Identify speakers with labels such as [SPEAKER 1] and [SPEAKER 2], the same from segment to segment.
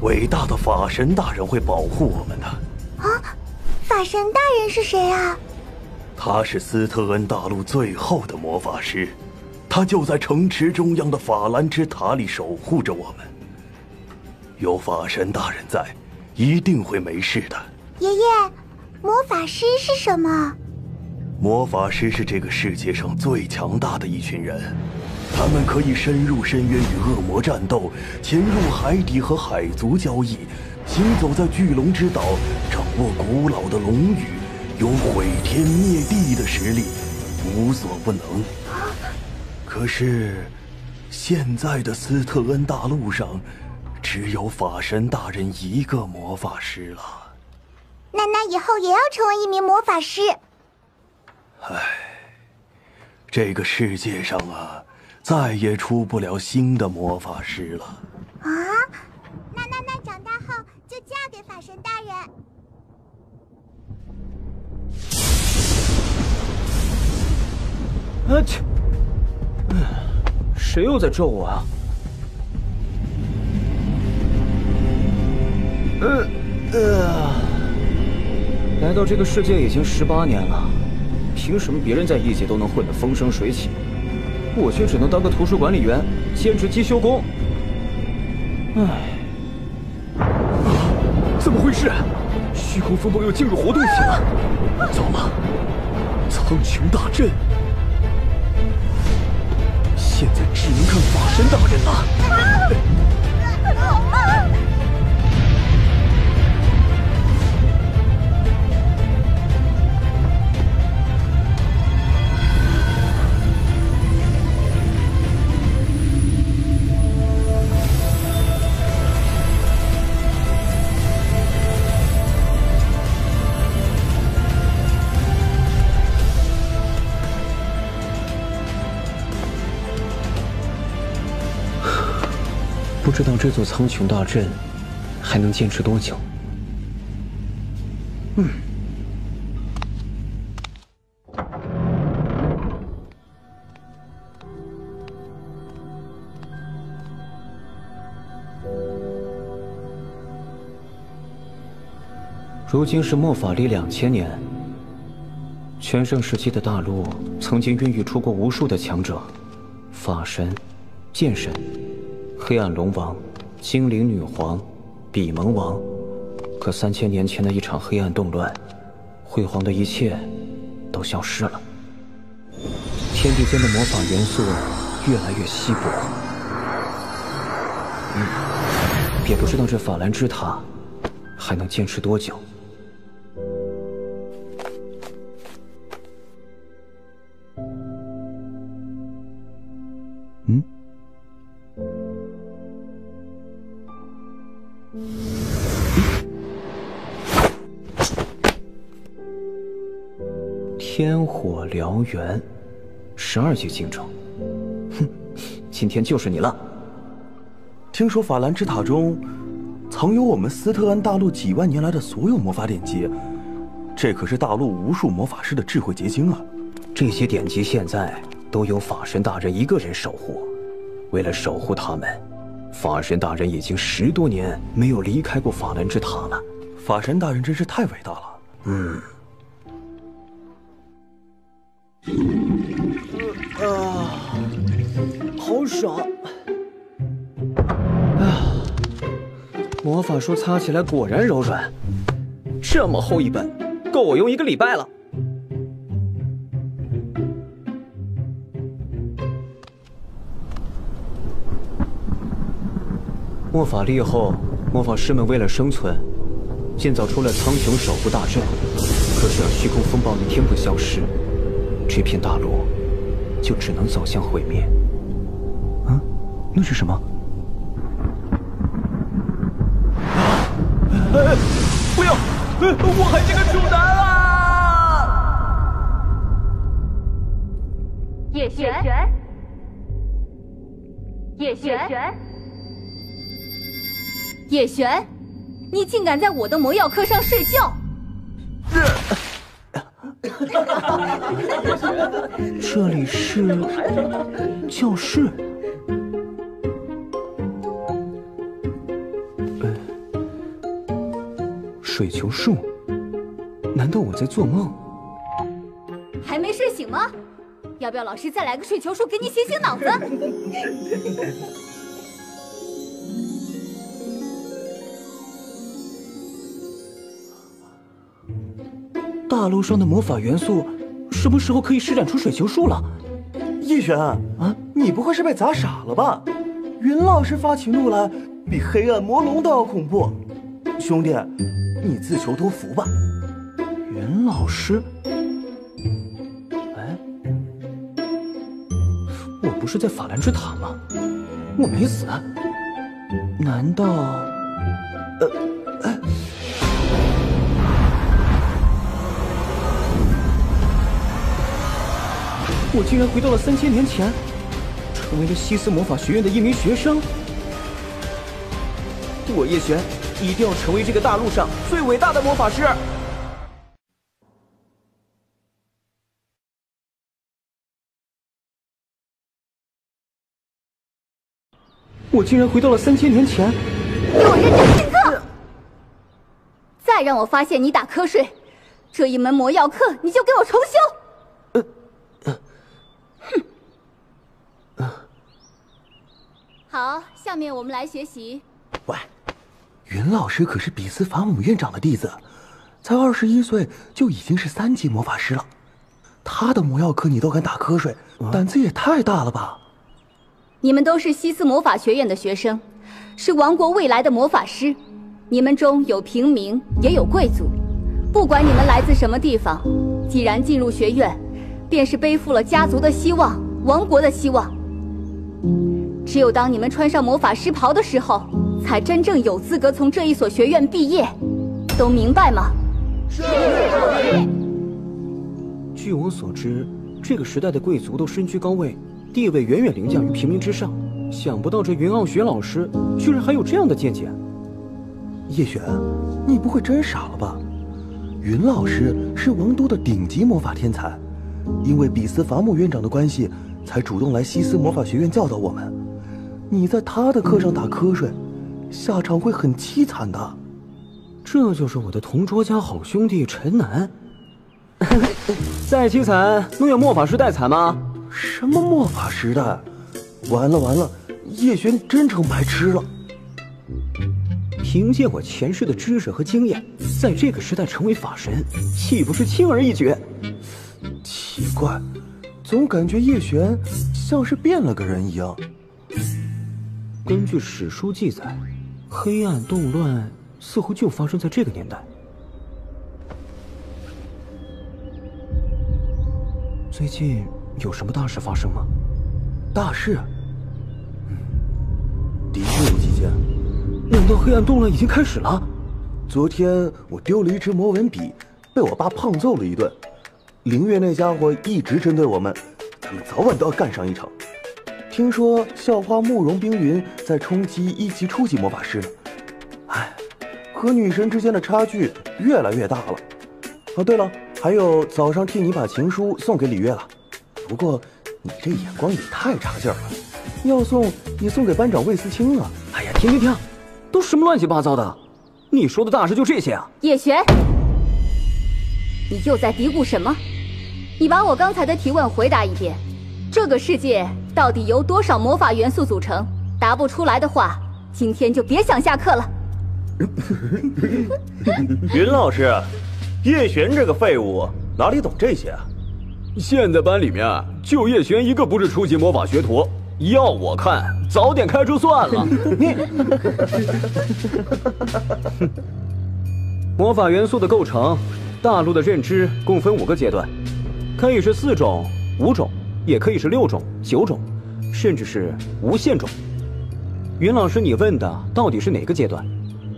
[SPEAKER 1] 伟大的法神大人会保护我们的。
[SPEAKER 2] 啊，法神大人是谁啊？
[SPEAKER 1] 他是斯特恩大陆最后的魔法师，他就在城池中央的法兰之塔里守护着我们。有法神大人在，一定会没事的。
[SPEAKER 2] 爷爷，魔法师是什么？
[SPEAKER 1] 魔法师是这个世界上最强大的一群人，他们可以深入深渊与恶魔战斗，潜入海底和海族交易，行走在巨龙之岛，掌握古老的龙语，有毁天灭地的实力，无所不能。可是，现在的斯特恩大陆上，只有法神大人一个魔法师了。
[SPEAKER 2] 那以后也要成为一名魔法师。
[SPEAKER 1] 唉，这个世界上啊，再也出不了新的魔法师了。
[SPEAKER 2] 啊，那长大后就嫁给法神大人。
[SPEAKER 3] 切！谁又在咒我啊？来到这个世界已经18年了，凭什么别人在异界都能混得风生水起，我却只能当个图书管理员，兼职机修工？唉，怎么回事？虚空风暴又进入活动期了，糟了！苍穹大阵，现在只能看法神大人了。不知道这座苍穹大阵还能坚持多久。如今是末法历2000年，全盛时期的大陆曾经孕育出过无数的强者，法神、剑神、黑暗龙王、精灵女皇、比蒙王。可3000年前的一场黑暗动乱，辉煌的一切都消失了，天地间的魔法元素越来越稀薄。也不知道这法兰之塔还能坚持多久。天火燎原，12级竞争。今天就是你了。
[SPEAKER 1] 听说法兰之塔中藏有我们斯特恩大陆几万年来的所有魔法典籍，这可是大陆无数魔法师的智慧结晶啊！
[SPEAKER 3] 这些典籍现在都由法神大人一个人守护。为了守护他们，法神大人已经10多年没有离开过法兰之塔了。
[SPEAKER 1] 法神大人真是太伟大了。
[SPEAKER 3] 好爽！魔法书擦起来果然柔软，这么厚一本，够我用1个礼拜了。末法历后，魔法师们为了生存，建造出了苍穹守护大阵。可只要虚空风暴一天不消失，这片大陆就只能走向毁灭。那是什么？不要！我还是个主男啊！
[SPEAKER 4] 叶璇，叶璇，你竟敢在我的魔药课上睡觉！
[SPEAKER 3] 这里是教室。 水球术？难道我在做梦？
[SPEAKER 4] 还没睡醒吗？要不要老师再来个水球术给你醒醒脑子？
[SPEAKER 3] 大陆上的魔法元素什么时候可以施展出水球术了？
[SPEAKER 1] 叶璇啊，你不会是被砸傻了吧？云老师发起怒来，比黑暗魔龙都要恐怖。兄弟，你自求多福吧。
[SPEAKER 3] 云老师，哎，我不是在法兰之塔吗？我没死，难道？我竟然回到了3000年前，成为了西斯魔法学院的一名学生。我叶璇一定要成为这个大陆上最伟大的魔法师。我竟然回到了3000年前。
[SPEAKER 4] 给我认真听课！再让我发现你打瞌睡，这一门魔药课你就给我重修！好，下面我们来学习。
[SPEAKER 1] 喂，云老师可是比斯法姆院长的弟子，才21岁就已经是3级魔法师了。他的魔药课你都敢打瞌睡，胆子也太大了吧！
[SPEAKER 4] 你们都是西斯魔法学院的学生，是王国未来的魔法师。你们中有平民，也有贵族。不管你们来自什么地方，既然进入学院，便是背负了家族的希望，王国的希望。只有当你们穿上魔法师袍的时候，才真正有资格从这一所学院毕业。都明白吗？是。
[SPEAKER 3] 据我所知，这个时代的贵族都身居高位，地位远远凌驾于平民之上。想不到这云傲雪老师居然还有这样的见解。
[SPEAKER 1] 叶璇，你不会真傻了吧？云老师是王都的顶级魔法天才，因为比斯法姆院长的关系，才主动来西斯魔法学院教导我们。你在他的课上打瞌睡，下场会很凄惨的。
[SPEAKER 3] 这就是我的同桌家好兄弟陈南。再凄惨，能有魔法师代惨吗？
[SPEAKER 1] 什么魔法师代？完了完了，叶璇真成白痴了。
[SPEAKER 3] 凭借我前世的知识和经验，在这个时代成为法神，岂不是轻而易举？
[SPEAKER 1] 奇怪，总感觉叶璇像是变了个人一样。
[SPEAKER 3] 根据史书记载，黑暗动乱似乎就发生在这个年代。最近有什么大事发生吗？
[SPEAKER 1] 大事？的确有几件。
[SPEAKER 3] 难道黑暗动乱已经开始了？
[SPEAKER 1] 昨天我丢了一支魔纹笔，被我爸胖揍了一顿。凌月那家伙一直针对我们，咱们早晚都要干上一场。听说校花慕容冰云在冲击1级初级魔法师呢，唉，和女神之间的差距越来越大了。哦，对了，还有早上替你把情书送给李月了，不过你这眼光也太差劲了，要送也送给班长魏思清啊！
[SPEAKER 3] 哎呀，停停停，都什么乱七八糟的？你说的大事就这些啊？
[SPEAKER 4] 叶璇，你又在嘀咕什么？你把我刚才的提问回答一遍。这个世界到底由多少魔法元素组成？答不出来的话，今天就别想下课了。
[SPEAKER 1] 云老师，叶璇这个废物哪里懂这些啊？
[SPEAKER 5] 现在班里面就叶璇一个不是初级魔法学徒，要我看早点开除算了。
[SPEAKER 3] 魔法元素的构成，大陆的认知共分5个阶段，可以是4种、5种，也可以是6种、9种，甚至是无限种。云老师，你问的到底是哪个阶段？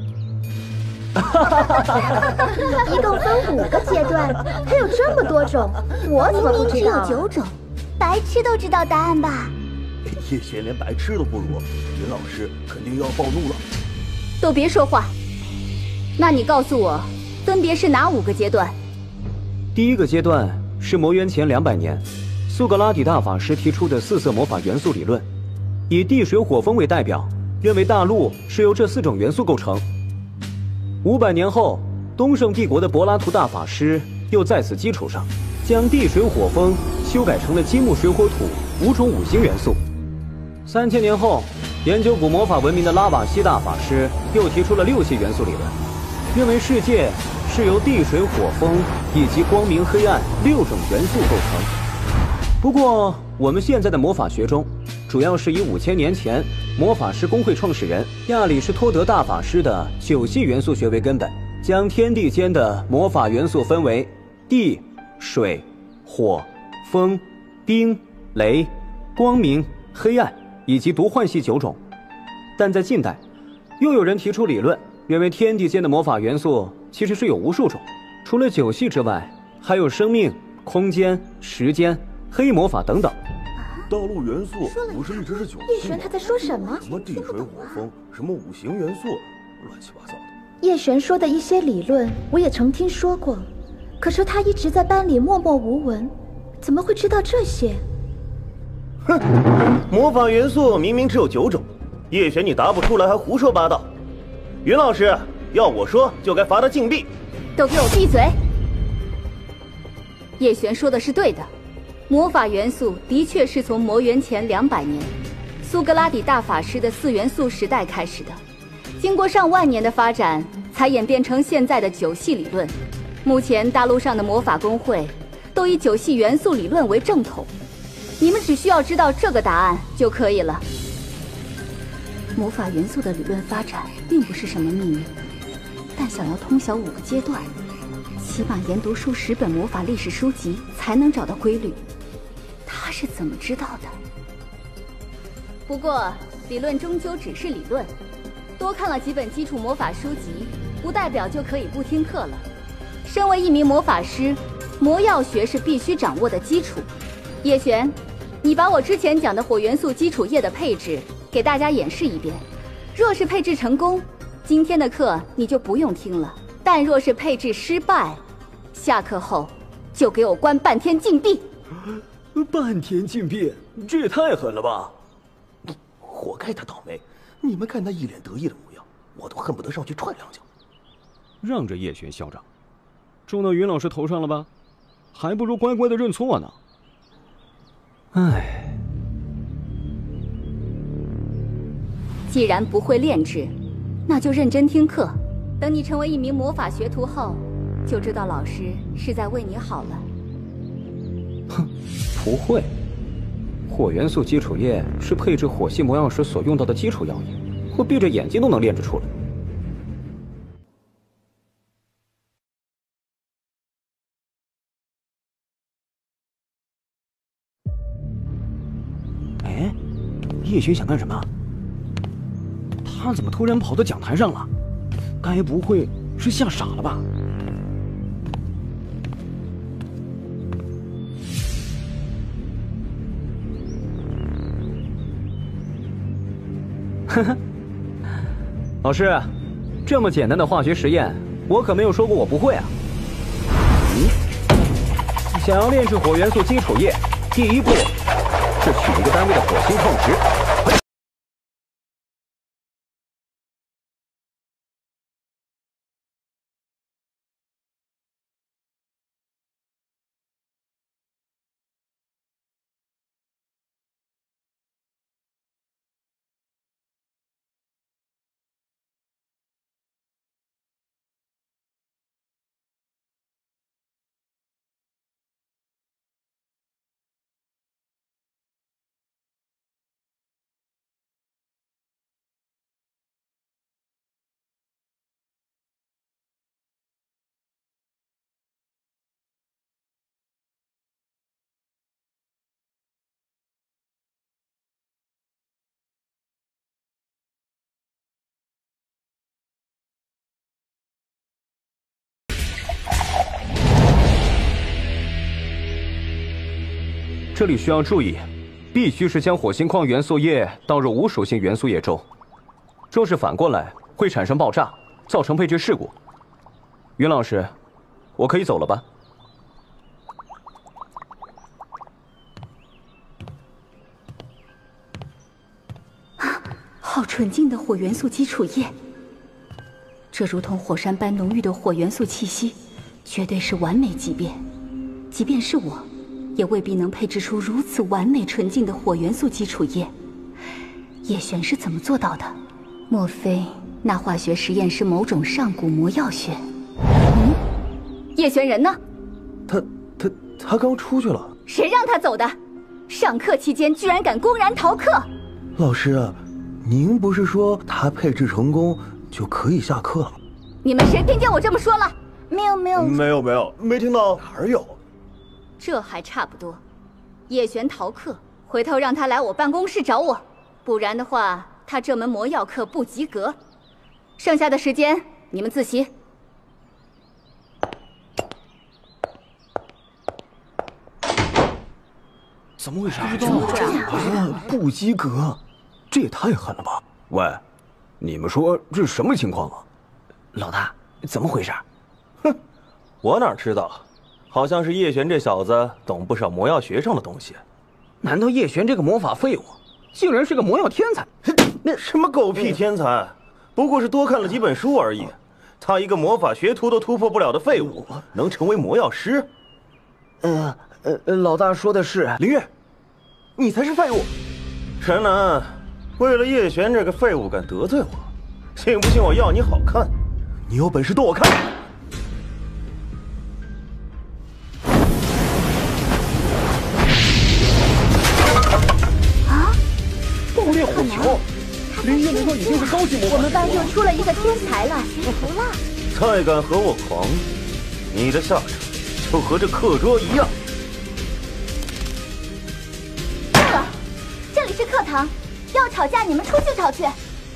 [SPEAKER 2] 一共分5个阶段，还有这么多种，我怎么不知道？
[SPEAKER 6] 明明只有9种，白痴都知道答案吧？
[SPEAKER 1] 叶璇连白痴都不如，云老师肯定又要暴怒了。
[SPEAKER 4] 都别说话。那你告诉我，分别是哪5个阶段？
[SPEAKER 3] 第1个阶段是魔元前200年，苏格拉底大法师提出的4色魔法元素理论，以地水火风为代表，认为大陆是由这4种元素构成。500年后， 东胜帝国的柏拉图大法师又在此基础上，将地水火风修改成了金木水火土5种五行元素。3000年后，研究古魔法文明的拉瓦锡大法师又提出了6系元素理论，认为世界是由地水火风以及光明黑暗6种元素构成。不过，我们现在的魔法学中，主要是以5000年前魔法师公会创始人亚里士托德大法师的9系元素学为根本，将天地间的魔法元素分为地、水、火、风、冰、雷、光明、黑暗以及毒幻系9种。但在近代，又有人提出理论，认为天地间的魔法元素其实是有无数种，除了9系之外，还有生命、空间、时间、黑魔法等等。
[SPEAKER 1] 道路元素不是一直是9系吗？
[SPEAKER 2] 叶璇他在说什么？
[SPEAKER 1] 什么地水火风，什么5行元素，乱七八糟的。
[SPEAKER 2] 叶璇说的一些理论我也曾听说过，可是他一直在班里默默无闻，怎么会知道这些？
[SPEAKER 7] 哼，魔法元素明明只有9种，叶璇你答不出来还胡说八道。云老师，要我说就该罚他禁闭。
[SPEAKER 4] 都给我闭嘴！叶璇说的是对的，魔法元素的确是从魔元前200年苏格拉底大法师的4元素时代开始的，经过上万年的发展，才演变成现在的9系理论。目前大陆上的魔法公会都以9系元素理论为正统，你们只需要知道这个答案就可以了。魔法元素的理论发展并不是什么秘密，但想要通晓5个阶段，起码研读数10本魔法历史书籍才能找到规律。他是怎么知道的？不过理论终究只是理论，多看了几本基础魔法书籍，不代表就可以不听课了。身为一名魔法师，魔药学是必须掌握的基础。叶璇，你把我之前讲的火元素基础液的配置给大家演示一遍。若是配置成功，今天的课你就不用听了；但若是配置失败，下课后就给我关半天禁闭。
[SPEAKER 5] 半天禁闭，这也太狠了吧！
[SPEAKER 7] 活该他倒霉！你们看他一脸得意的模样，我都恨不得上去踹2脚。
[SPEAKER 5] 让着叶璇校长，种到云老师头上了吧？还不如乖乖的认错呢。
[SPEAKER 3] 唉，
[SPEAKER 4] 既然不会炼制，那就认真听课。等你成为一名魔法学徒后，就知道老师是在为你好了。
[SPEAKER 3] 哼，不会。火元素基础液是配置火系魔药时所用到的基础药液，我闭着眼睛都能炼制出来。哎，叶璇想干什么？他怎么突然跑到讲台上了？该不会是吓傻了吧？呵呵，老师，这么简单的化学实验，我可没有说过我不会啊。想要炼制火元素基础液，第一步是取一个单位的火星矿石。这里需要注意，必须是将火星矿元素液倒入无属性元素液中，若是反过来会产生爆炸，造成配置事故。云老师，我可以走了吧？
[SPEAKER 4] 好纯净的火元素基础液， 这如同火山般浓郁的火元素气息，绝对是完美级别。即便是我，也未必能配制出如此完美纯净的火元素基础液。叶璇是怎么做到的？莫非那化学实验是某种上古魔药学？叶璇人呢？
[SPEAKER 7] 他刚出去了。
[SPEAKER 4] 谁让他走的？上课期间居然敢公然逃课！
[SPEAKER 1] 老师，您不是说他配置成功就可以下课了？
[SPEAKER 4] 你们谁听见我这么说了？
[SPEAKER 6] 没有，
[SPEAKER 7] 没听到。
[SPEAKER 1] 哪儿有？
[SPEAKER 4] 这还差不多。叶璇逃课，回头让他来我办公室找我，不然的话，他这门魔药课不及格。剩下的时间你们自习。
[SPEAKER 3] 怎么回事？
[SPEAKER 1] 不及格，这也太狠了吧！
[SPEAKER 5] 喂，你们说这是什么情况啊？
[SPEAKER 3] 老大，怎么回事？
[SPEAKER 7] 哼，我哪知道？好像是叶璇这小子懂不少魔药学上的东西。
[SPEAKER 3] 难道叶璇这个魔法废物，竟然是个魔药天才？
[SPEAKER 7] 那什么狗屁天才，不过是多看了几本书而已。他一个魔法学徒都突破不了的废物，能成为魔药师？
[SPEAKER 3] 老大说的是
[SPEAKER 7] 林月，你才是废物！陈南，为了叶璇这个废物敢得罪我，信不信我要你好看？你有本事躲我看！
[SPEAKER 6] 啊！
[SPEAKER 5] 爆裂火球！林月难道已经是高级魔法？
[SPEAKER 2] 我们班又出了一个天才了。
[SPEAKER 6] 服了。
[SPEAKER 7] 再敢和我狂，你的下场就和这课桌一样。
[SPEAKER 6] 对了，这里是课堂，要吵架你们出去吵去。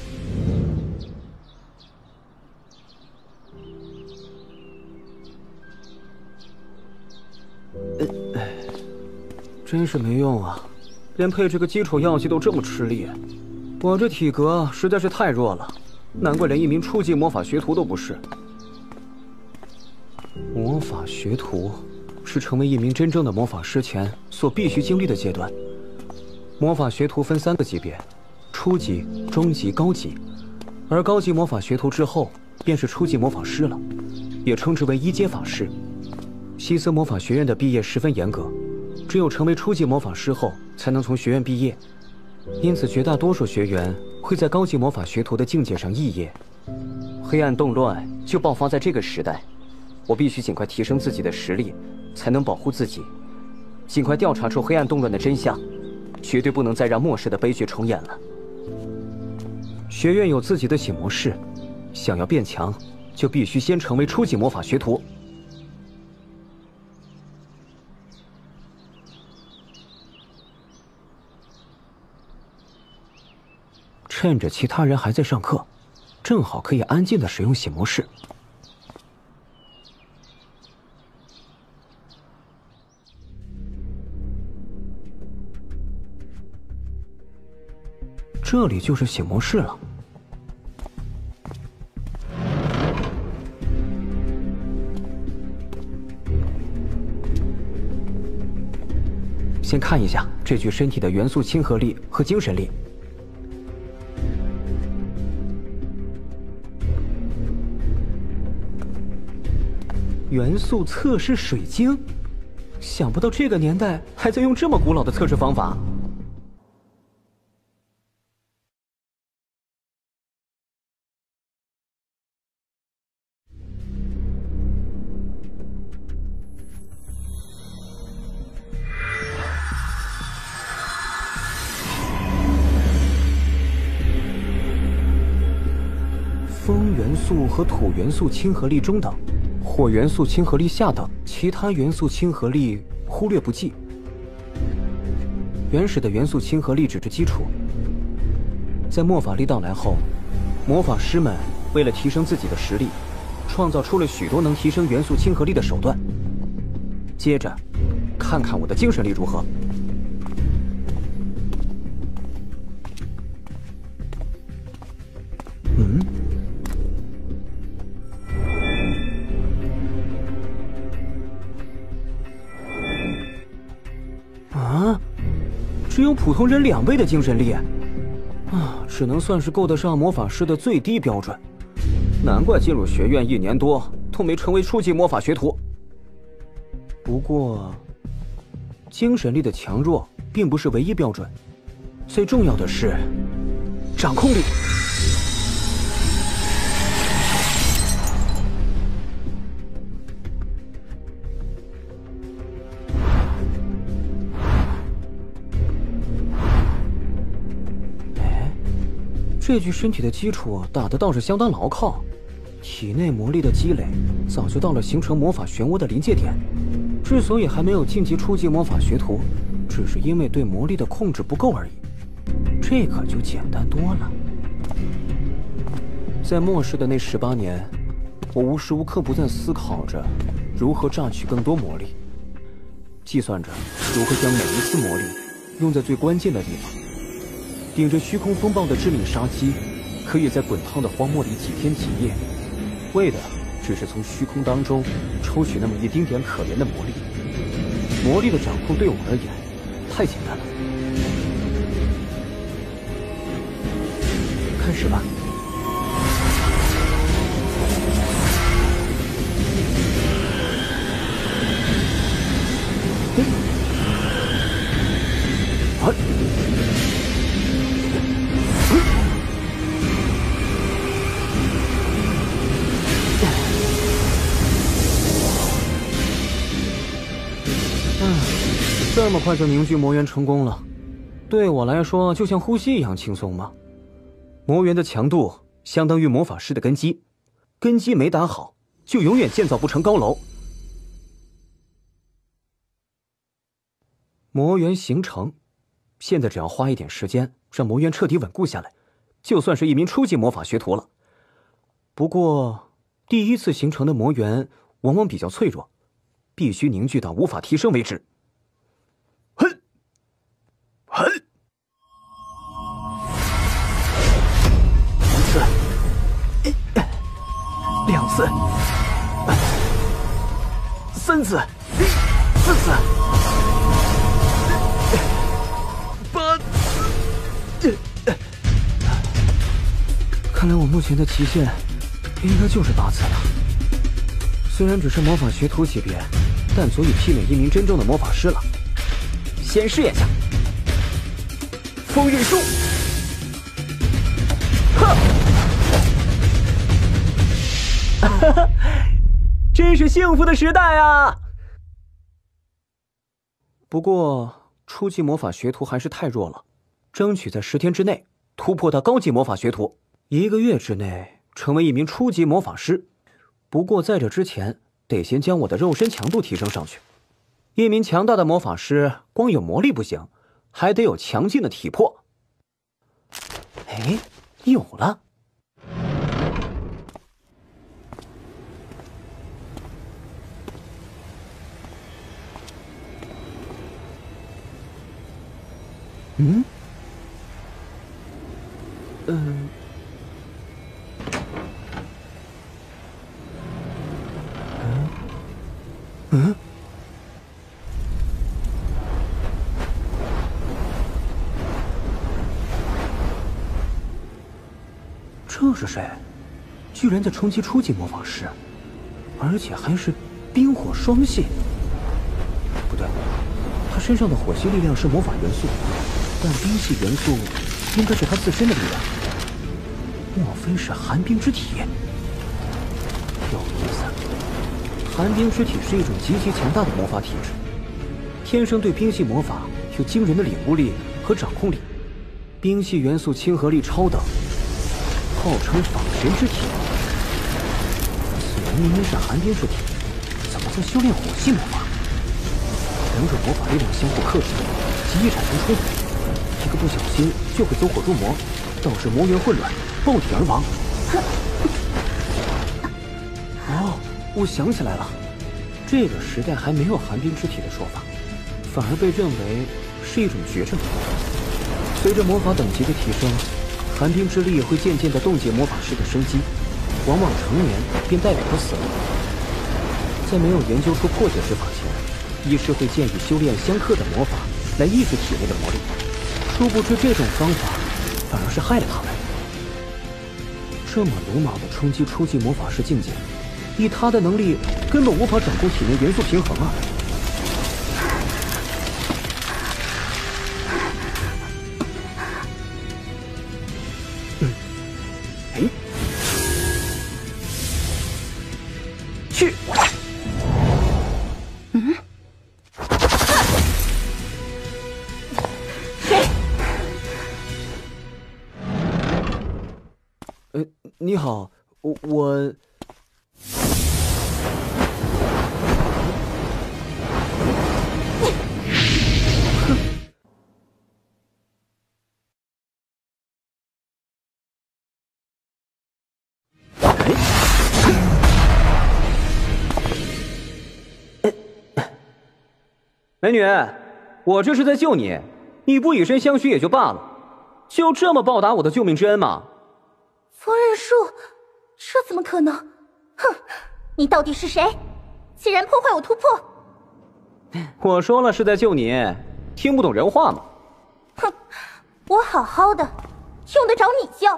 [SPEAKER 3] 真是没用啊，连配这个基础药剂都这么吃力。我这体格实在是太弱了，难怪连一名初级魔法学徒都不是。魔法学徒是成为一名真正的魔法师前所必须经历的阶段。魔法学徒分3个级别：初级、中级、高级。而高级魔法学徒之后便是初级魔法师了，也称之为1阶法师。西斯魔法学院的毕业十分严格，只有成为初级魔法师后才能从学院毕业。因此，绝大多数学员会在高级魔法学徒的境界上肄业。黑暗动乱就爆发在这个时代，我必须尽快提升自己的实力，才能保护自己，尽快调查出黑暗动乱的真相，绝对不能再让末世的悲剧重演了。学院有自己的写模式，想要变强，就必须先成为初级魔法学徒。趁着其他人还在上课，正好可以安静地使用写模式。这里就是写模式了。先看一下这具身体的元素亲和力和精神力。元素测试水晶，想不到这个年代还在用这么古老的测试方法。风元素和土元素亲和力中等，火元素亲和力下等，其他元素亲和力忽略不计。原始的元素亲和力只是基础。在魔法力到来后，魔法师们为了提升自己的实力，创造出了许多能提升元素亲和力的手段。接着，看看我的精神力如何。只有普通人2倍的精神力，只能算是够得上魔法师的最低标准。 难怪进入学院1年多都没成为初级魔法学徒。不过，精神力的强弱并不是唯一标准，最重要的是掌控力。这具身体的基础打得倒是相当牢靠，体内魔力的积累早就到了形成魔法漩涡的临界点。之所以还没有晋级初级魔法学徒，只是因为对魔力的控制不够而已。这可就简单多了。在末世的那18年，我无时无刻不在思考着如何榨取更多魔力，计算着如何将每一次魔力用在最关键的地方。顶着虚空风暴的致命杀机，可以在滚烫的荒漠里几天几夜，为的只是从虚空当中抽取那么一丁点可怜的魔力。魔力的掌控对我而言太简单了。开始吧。这么快就凝聚魔元成功了，对我来说就像呼吸一样轻松吗？魔元的强度相当于魔法师的根基，根基没打好，就永远建造不成高楼。魔元形成，现在只要花一点时间，让魔元彻底稳固下来，就算是一名初级魔法学徒了。不过，第一次形成的魔元往往比较脆弱，必须凝聚到无法提升为止。
[SPEAKER 1] 哼！一次，2次，3次，4次，8次。
[SPEAKER 3] 看来我目前的极限应该就是8次了。虽然只是魔法学徒级别，但足以媲美一名真正的魔法师了。先试验下。风刃术，哈！哈哈，真是幸福的时代啊！不过，初级魔法学徒还是太弱了，争取在10天之内突破到高级魔法学徒，1个月之内成为一名初级魔法师。不过，在这之前，得先将我的肉身强度提升上去。一名强大的魔法师，光有魔力不行，还得有强劲的体魄。哎，有了！嗯？这是谁？居然在冲击初级魔法师，而且还是冰火双系。不对，他身上的火系力量是魔法元素，但冰系元素应该是他自身的力量。莫非是寒冰之体？有意思。寒冰之体是一种极其强大的魔法体质，天生对冰系魔法有惊人的领悟力和掌控力，冰系元素亲和力超等。号称仿神之体，此人明明是寒冰之体，怎么在修炼火系魔法？两种魔法力量相互克制，极易产生冲突，一个不小心就会走火入魔，导致魔元混乱，爆体而亡。哦，我想起来了，这个时代还没有寒冰之体的说法，反而被认为是一种绝症。随着魔法等级的提升，寒冰之力会渐渐地冻结魔法师的生机，往往成年便代表着死亡。在没有研究出破解之法前，医师会建议修炼相克的魔法来抑制体内的魔力，殊不知这种方法反而是害了他们。 这么鲁莽的冲击初级魔法师境界，以他的能力根本无法掌控体内元素平衡啊！去！
[SPEAKER 4] 谁？
[SPEAKER 3] 你好，我。 美女，我这是在救你，你不以身相许也就罢了，就这么报答我的救命之恩吗？
[SPEAKER 6] 风刃术，这怎么可能？哼，你到底是谁？竟然破坏我突破！
[SPEAKER 3] 我说了是在救你，听不懂人话吗？
[SPEAKER 6] 哼，我好好的，用得着你教？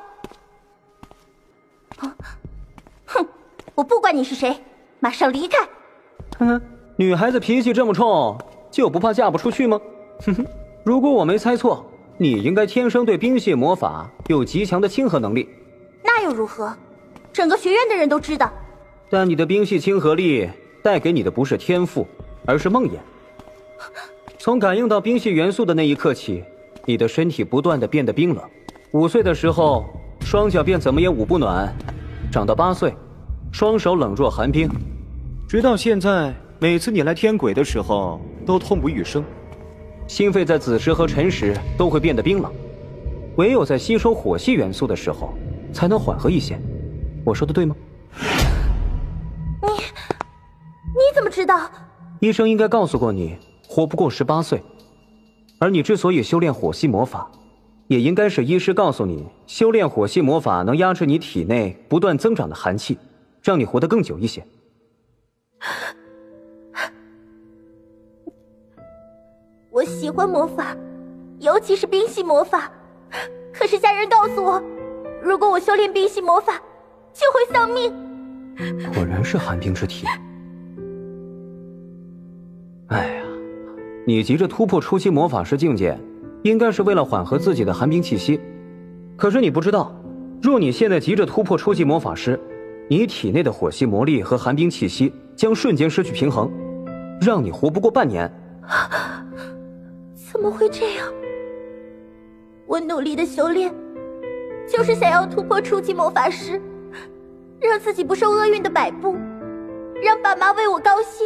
[SPEAKER 6] 啊，哼，我不管你是谁，马上离开！
[SPEAKER 3] 哼哼，女孩子脾气这么冲，就不怕嫁不出去吗？哼哼，如果我没猜错，你应该天生对冰系魔法有极强的亲和能力。
[SPEAKER 6] 那又如何？整个学院的人都知道。
[SPEAKER 3] 但你的冰系亲和力带给你的不是天赋，而是梦魇。从感应到冰系元素的那一刻起，你的身体不断的变得冰冷。5岁的时候，双脚便怎么也捂不暖；长到8岁，双手冷若寒冰，直到现在，每次你来天轨的时候，都痛不欲生。心肺在子时和辰时都会变得冰冷，唯有在吸收火系元素的时候，才能缓和一些。我说的对吗？
[SPEAKER 6] 你怎么知道？
[SPEAKER 3] 医生应该告诉过你，活不过18岁。而你之所以修炼火系魔法，也应该是医师告诉你，修炼火系魔法能压制你体内不断增长的寒气，让你活得更久一些。
[SPEAKER 6] 我喜欢魔法，尤其是冰系魔法。可是家人告诉我，如果我修炼冰系魔法，就会丧命。
[SPEAKER 3] 果然是寒冰之体。哎呀，你急着突破初期魔法师境界，应该是为了缓和自己的寒冰气息。可是你不知道，若你现在急着突破初级魔法师，你体内的火系魔力和寒冰气息将瞬间失去平衡，让你活不过半年。
[SPEAKER 6] 怎么会这样？我努力的修炼，就是想要突破初级魔法师，让自己不受厄运的摆布，让爸妈为我高兴。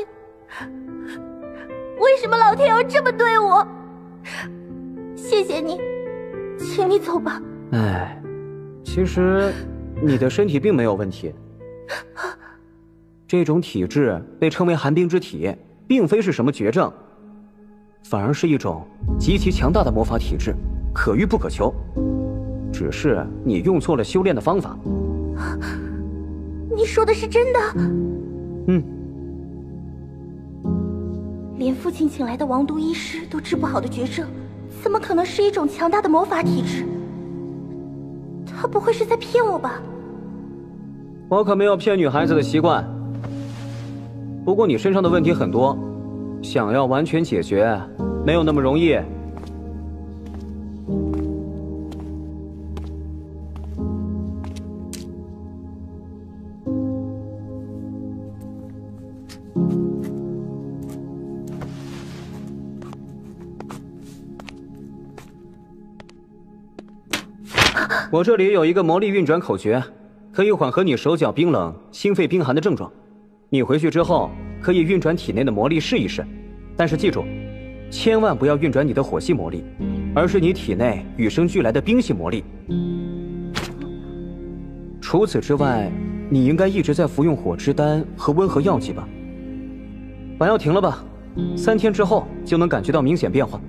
[SPEAKER 6] 为什么老天要这么对我？谢谢你，请你走吧。
[SPEAKER 3] 哎，其实你的身体并没有问题。这种体质被称为寒冰之体，并非是什么绝症，反而是一种极其强大的魔法体质，可遇不可求。只是你用错了修炼的方法。
[SPEAKER 6] 你说的是真的？
[SPEAKER 3] 嗯。
[SPEAKER 6] 连父亲请来的王都医师都治不好的绝症，怎么可能是一种强大的魔法体质？他不会是在骗我吧？
[SPEAKER 3] 我可没有骗女孩子的习惯。不过你身上的问题很多，想要完全解决，没有那么容易。我这里有一个魔力运转口诀，可以缓和你手脚冰冷、心肺冰寒的症状。你回去之后可以运转体内的魔力试一试，但是记住，千万不要运转你的火系魔力，而是你体内与生俱来的冰系魔力。除此之外，你应该一直在服用火之丹和温和药剂吧？把药停了吧，3天之后就能感觉到明显变化。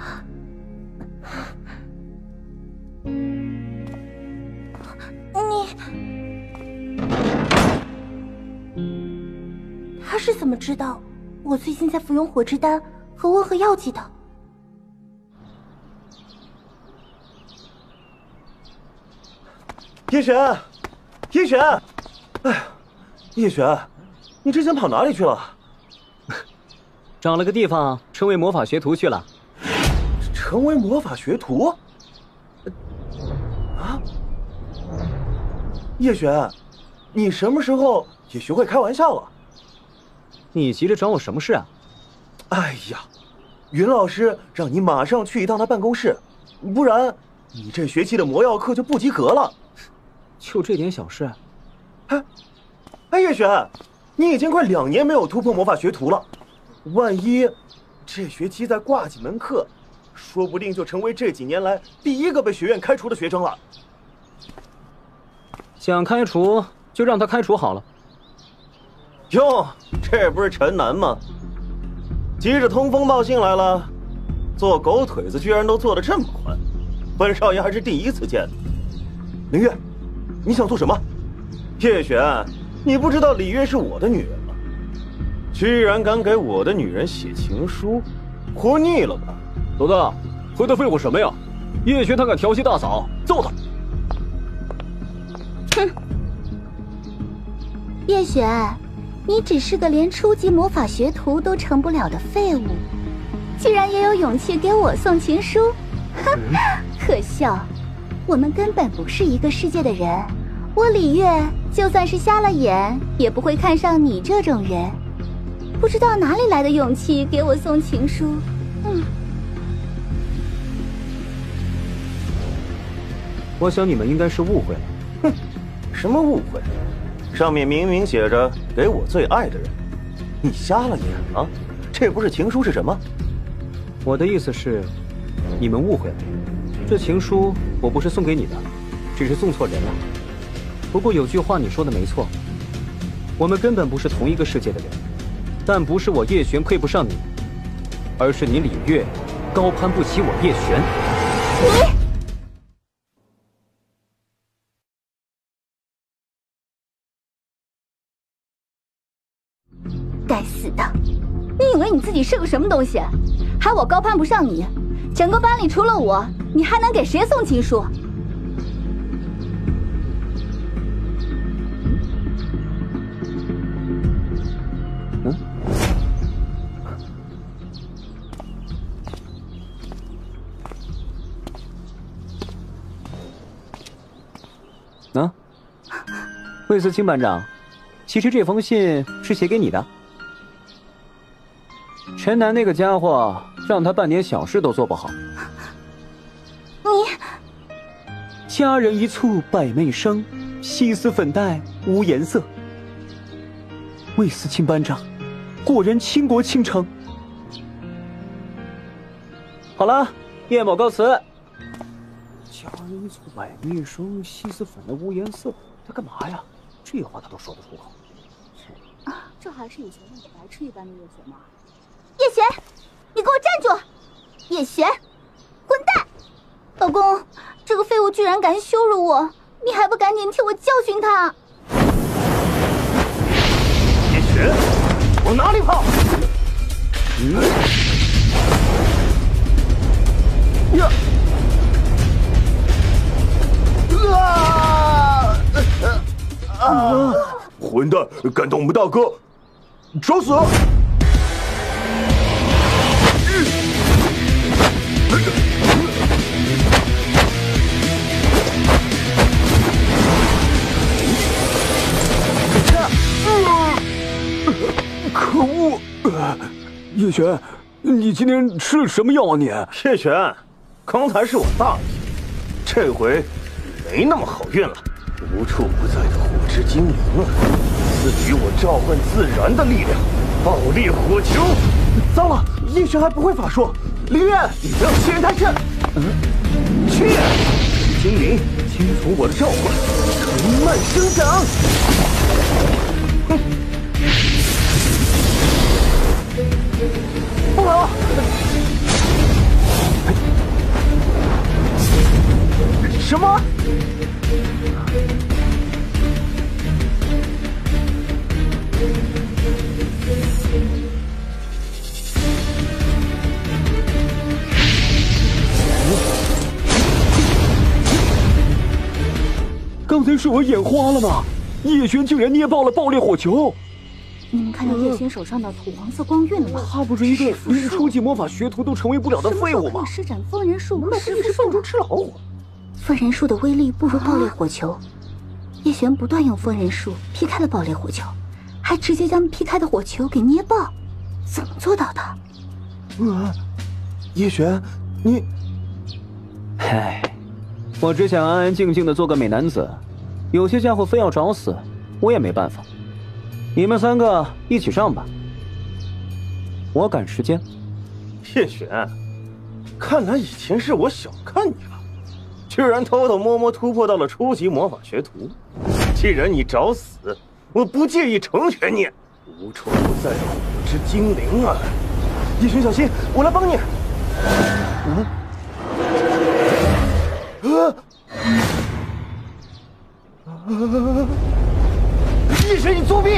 [SPEAKER 6] 他是怎么知道我最近在服用火之丹和温和药剂的？
[SPEAKER 7] 夜神， 叶璇，哎呀，叶璇，你之前跑哪里去了？
[SPEAKER 3] 找了个地方成为魔法学徒去了。
[SPEAKER 7] 成为魔法学徒？啊？叶璇，你什么时候也学会开玩笑了？
[SPEAKER 3] 你急着找我什么事啊？
[SPEAKER 7] 哎呀，云老师让你马上去一趟他办公室，不然你这学期的魔药课就不及格了。
[SPEAKER 3] 就这点小事？
[SPEAKER 7] 哎，叶璇，你已经快2年没有突破魔法学徒了，万一这学期再挂几门课，说不定就成为这几年来第一个被学院开除的学生了。
[SPEAKER 3] 想开除就让他开除好了。
[SPEAKER 7] 哟，这不是陈南吗？急着通风报信来了，做狗腿子居然都做得这么欢，本少爷还是第一次见。明月，你想做什么？叶璇，你不知道李月是我的女人吗？居然敢给我的女人写情书，活腻了吧？
[SPEAKER 5] 老大，回他废话什么呀？叶璇他敢调戏大嫂，揍他！
[SPEAKER 6] 哼，叶璇，你只是个连初级魔法学徒都成不了的废物，居然也有勇气给我送情书，哼，可笑！我们根本不是一个世界的人，我李月就算是瞎了眼，也不会看上你这种人。不知道哪里来的勇气给我送情书，
[SPEAKER 3] 我想你们应该是误会了。
[SPEAKER 7] 哼，什么误会？上面明明写着“给我最爱的人”，你瞎了眼了？这不是情书是什么？
[SPEAKER 3] 我的意思是，你们误会了。这情书我不是送给你的，只是送错人了。不过有句话你说的没错，我们根本不是同一个世界的人。但不是我叶璇配不上你，而是你李月高攀不起我叶璇。
[SPEAKER 6] 该死的！你以为你自己是个什么东西？还我高攀不上你？整个班里除了我，你还能给谁送情书？
[SPEAKER 3] 啊，魏思清班长，其实这封信是写给你的。陈南那个家伙，让他办点小事都做不好。
[SPEAKER 6] 你，
[SPEAKER 3] 佳人一簇百媚生，细丝粉黛无颜色。魏思清班长，果然倾国倾城。好了，叶某告辞。佳人一簇百媚生，细丝粉黛无颜色，他干嘛呀？这话他都说得出口。
[SPEAKER 6] 啊，这还是以前那个白痴一般的叶璇吗？叶璇，你给我站住！叶璇，滚蛋！老公，这个废物居然敢羞辱我，你还不赶紧替我教训他！
[SPEAKER 7] 叶璇，往哪里跑？
[SPEAKER 1] 混蛋，敢动我们大哥，找死！
[SPEAKER 5] 可恶！叶璇，你今天吃了什么药啊你？
[SPEAKER 7] 叶璇，刚才是我大意，这回没那么好运了。无处不在的火之精灵啊，赐予我召唤自然的力量，爆裂火球！糟了，叶璇还不会法术，林月，你不要欺人太甚。去！精灵，听从我的召唤，藤蔓生长。哼！不好！什么？
[SPEAKER 5] 刚才是我眼花了吗？叶璇竟然捏爆了爆裂火球！
[SPEAKER 4] 你们看到叶璇手上的土黄色光晕了吗？
[SPEAKER 5] 他不是一个连初级魔法学徒都成为不了的废物吗？
[SPEAKER 4] 施展风人术，
[SPEAKER 5] 那不就是放猪吃老虎？
[SPEAKER 4] 风人术的威力不如爆裂火球。叶璇不断用风人术劈开了爆裂火球，还直接将劈开的火球给捏爆，怎么做到的？
[SPEAKER 1] 叶璇，你……
[SPEAKER 3] 唉，我只想安安静静的做个美男子，有些家伙非要找死，我也没办法。你们3个一起上吧，我赶时间。
[SPEAKER 7] 叶璇，看来以前是我小看你了，居然偷偷摸摸突破到了初级魔法学徒。既然你找死，我不介意成全你。无处不在的火之精灵啊！叶璇，小心，我来帮你。叶璇，你作弊！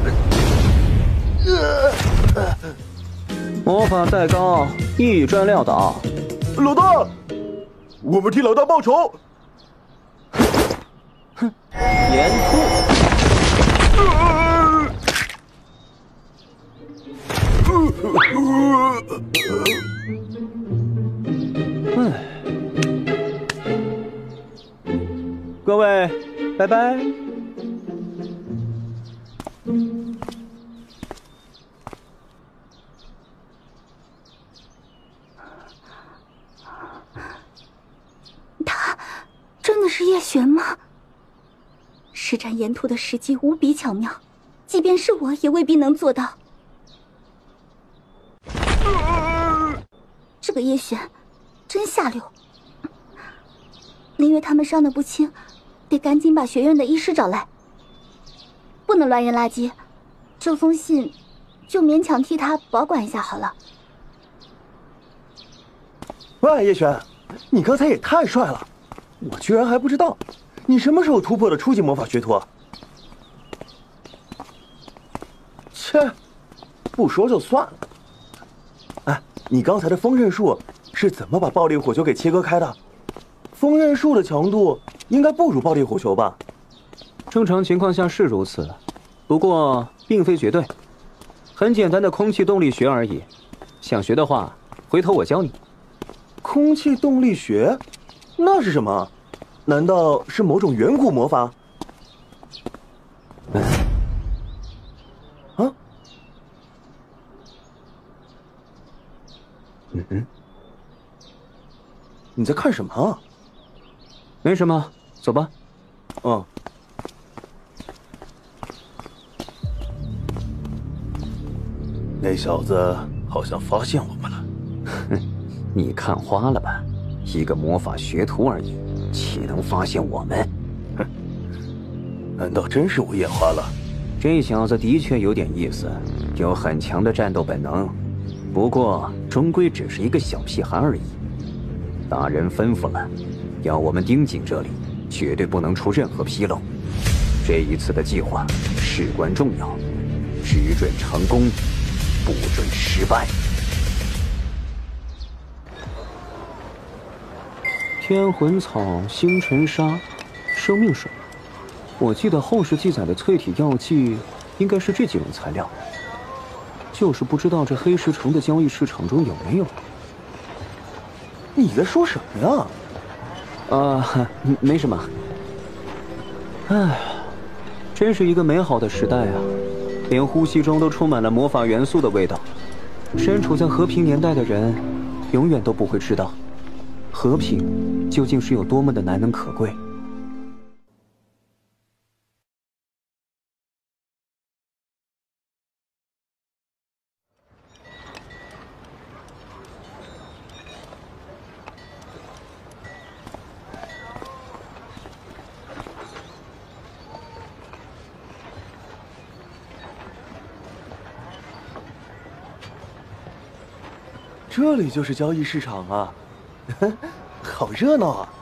[SPEAKER 3] 魔法再高，一砖撂倒。
[SPEAKER 1] 老大，我们替老大报仇！
[SPEAKER 3] 岩兔。各位，拜拜。
[SPEAKER 4] 他真的是叶璇吗？施展岩兔的时机无比巧妙，即便是我也未必能做到。这个叶璇真下流。林月他们伤得不轻，得赶紧把学院的医师找来，不能乱扔垃圾。这封信就勉强替他保管一下好了。
[SPEAKER 1] 喂，叶璇，你刚才也太帅了，我居然还不知道，你什么时候突破的初级魔法学徒啊？切，不说就算了。哎，你刚才的风刃术是怎么把爆裂火球给切割开的？风刃术的强度应该不如爆裂火球吧？
[SPEAKER 3] 正常情况下是如此，不过并非绝对。很简单的空气动力学而已，想学的话，回头我教你。
[SPEAKER 1] 空气动力学？那是什么？难道是某种远古魔法？啊？你在看什么啊？
[SPEAKER 3] 没什么，走吧。
[SPEAKER 1] 嗯。那小子好像发现我们了。
[SPEAKER 3] 哼，你看花了吧？一个魔法学徒而已，岂能发现我们？
[SPEAKER 1] 哼，难道真是我眼花了？
[SPEAKER 3] 这小子的确有点意思，有很强的战斗本能，不过终归只是一个小屁孩而已。大人吩咐了，要我们盯紧这里，绝对不能出任何纰漏。这一次的计划事关重要，只准成功，不准失败。天魂草、星辰砂、生命水，我记得后世记载的淬体药剂应该是这几种材料，就是不知道这黑石城的交易市场中有没有。
[SPEAKER 1] 你在说什么呀？
[SPEAKER 3] 没什么。唉，真是一个美好的时代啊，连呼吸中都充满了魔法元素的味道。身处在和平年代的人，永远都不会知道，和平究竟是有多么的难能可贵。
[SPEAKER 1] 这里就是交易市场啊，好热闹啊！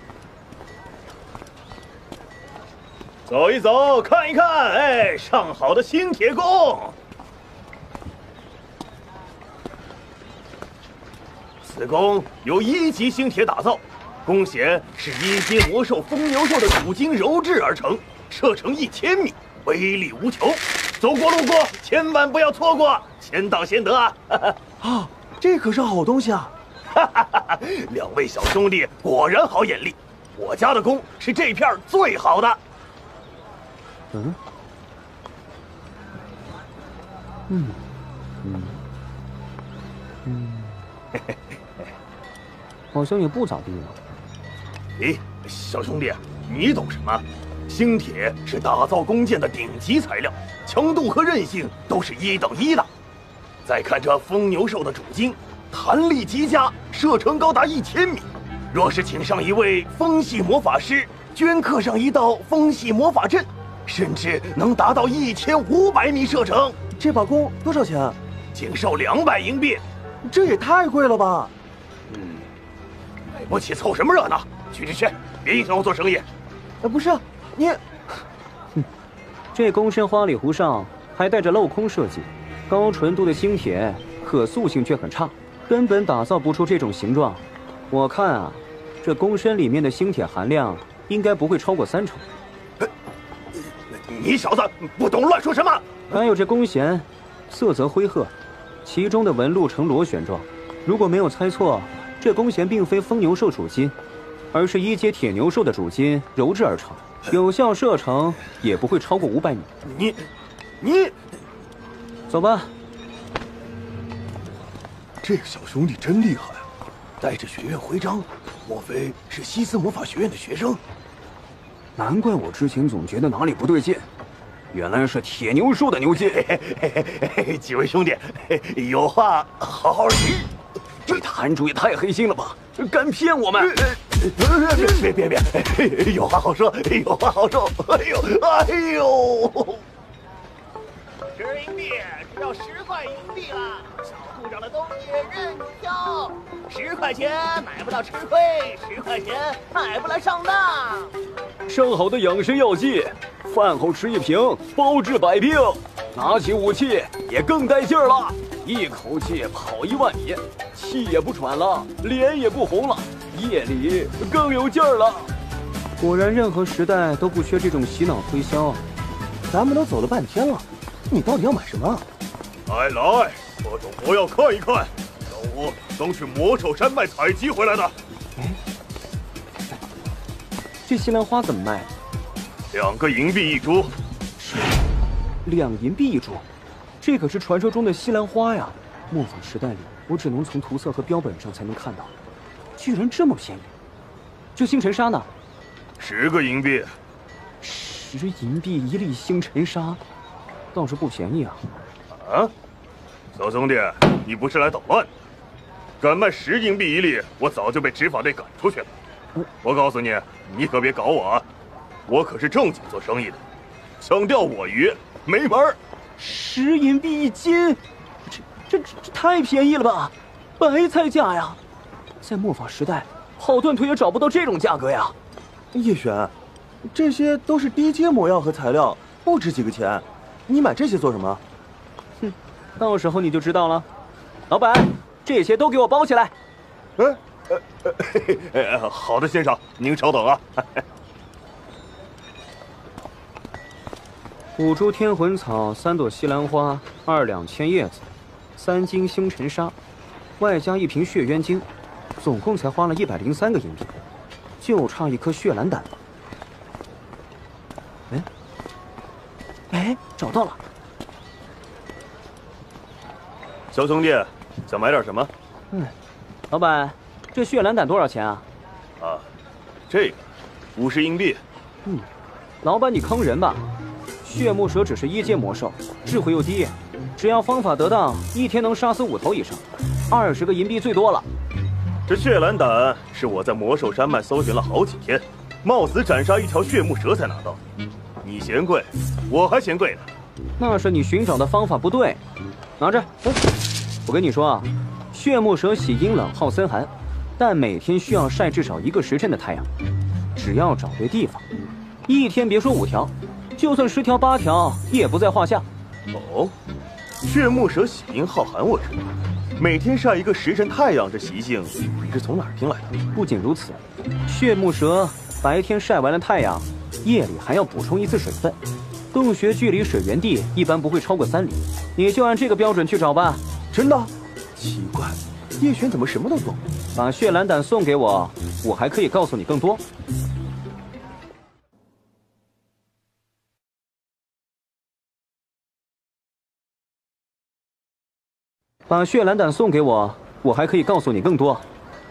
[SPEAKER 7] 走一走，看一看，哎，上好的新铁弓。此弓由1级星铁打造， 弓弦是一阶魔兽疯牛兽的主筋鞣制而成，射程1000米，威力无穷。走过路过，千万不要错过，先到先得啊！
[SPEAKER 1] 啊，这可是好东西啊！
[SPEAKER 7] 两位小兄弟果然好眼力，我家的弓是这片最好的。
[SPEAKER 3] 好像也不咋地嘛。
[SPEAKER 7] 咦，小兄弟，你懂什么？星铁是打造弓箭的顶级材料，强度和韧性都是1等1的。再看这疯牛兽的主筋，弹力极佳，射程高达1000米。若是请上一位风系魔法师，镌刻上一道风系魔法阵，甚至能达到1500米射程。
[SPEAKER 1] 这把弓多少钱？
[SPEAKER 7] 仅售200银币。
[SPEAKER 1] 这也太贵了吧！
[SPEAKER 7] 买不起凑什么热闹？去，别影响我做生意。
[SPEAKER 1] 不是，你，
[SPEAKER 3] 这弓身花里胡哨，还带着镂空设计，高纯度的星铁，可塑性却很差，根本打造不出这种形状。我看啊，这弓身里面的星铁含量应该不会超过30%。
[SPEAKER 7] 你小子不懂乱说什么！
[SPEAKER 3] 还有这弓弦，色泽灰褐，其中的纹路呈螺旋状。如果没有猜错，这弓弦并非疯牛兽主筋，而是一阶铁牛兽的主筋鞣制而成，有效射程也不会超过500米。
[SPEAKER 7] 你，
[SPEAKER 3] 走吧。
[SPEAKER 1] 这个小兄弟真厉害啊，带着学院徽章，莫非是西斯魔法学院的学生？
[SPEAKER 3] 难怪我之前总觉得哪里不对劲，原来是铁牛兽的牛筋。
[SPEAKER 7] 几位兄弟，有话好好提。
[SPEAKER 3] 这坛主也太黑心了吧，敢骗我们！
[SPEAKER 7] 别，有话好说，有话好说。哎呦！10银币只要10块银币了，小兔长的东西任你挑，10块钱买不到吃亏，10块钱买不来上当。
[SPEAKER 5] 上好的养生药剂，饭后吃1瓶，包治百病。拿起武器也更带劲儿了，一口气跑1万米，气也不喘了，脸也不红了，夜里更有劲儿了。
[SPEAKER 3] 果然，任何时代都不缺这种洗脑推销。
[SPEAKER 1] 咱们都走了半天了，你到底要买什么？
[SPEAKER 7] 来，各种我要看一看，老吴刚去魔兽山脉采集回来的。
[SPEAKER 3] 这西兰花怎么卖
[SPEAKER 7] ？2个银币一株。
[SPEAKER 3] 2银币一株，这可是传说中的西兰花呀！末法时代里，我只能从图册和标本上才能看到，居然这么便宜。这星辰砂呢
[SPEAKER 7] ？10个银币。
[SPEAKER 3] 10银币一粒星辰砂，倒是不便宜啊！
[SPEAKER 7] 啊，小兄弟，你不是来捣乱的？敢卖10银币一粒，我早就被执法队赶出去了。我告诉你，你可别搞我啊！我可是正经做生意的，想钓我鱼没门儿。
[SPEAKER 3] 10银币1斤，这太便宜了吧，白菜价呀！在末法时代，跑断腿也找不到这种价格呀。
[SPEAKER 1] 叶璇，这些都是低阶魔药和材料，不值几个钱，你买这些做什么？
[SPEAKER 3] 到时候你就知道了。老板，这些都给我包起来。
[SPEAKER 7] 好的，先生，您稍等啊。
[SPEAKER 3] 5株天魂草，3朵西兰花，2两千叶子，3斤星辰砂，外加1瓶血渊精，总共才花了103个银币，就差1颗血蓝胆。找到了。
[SPEAKER 7] 小兄弟，想买点什么？
[SPEAKER 3] 老板，这血蓝胆多少钱啊？
[SPEAKER 7] 这个50银币。
[SPEAKER 3] 老板你坑人吧？血木蛇只是1阶魔兽，智慧又低，只要方法得当，1天能杀死5头以上，20个银币最多了。
[SPEAKER 7] 这血蓝胆是我在魔兽山脉搜寻了好几天，冒死斩杀一条血木蛇才拿到。你嫌贵，我还嫌贵呢。
[SPEAKER 3] 那是你寻找的方法不对。拿着，我跟你说啊，血木蛇喜阴冷，好森寒，但每天需要晒至少1个时辰的太阳。只要找对地方，1天别说5条，就算10条8条也不在话下。
[SPEAKER 7] 血木蛇喜阴好寒我知道， 每天晒一个时辰太阳，这习性你是从哪儿听来的？
[SPEAKER 3] 不仅如此，血木蛇白天晒完了太阳，夜里还要补充一次水分。洞穴距离水源地一般不会超过3里，你就按这个标准去找吧。
[SPEAKER 7] 真的？奇怪，叶璇怎么什么都懂？
[SPEAKER 3] 把血蓝胆送给我，我还可以告诉你更多。把血蓝胆送给我，我还可以告诉你更多。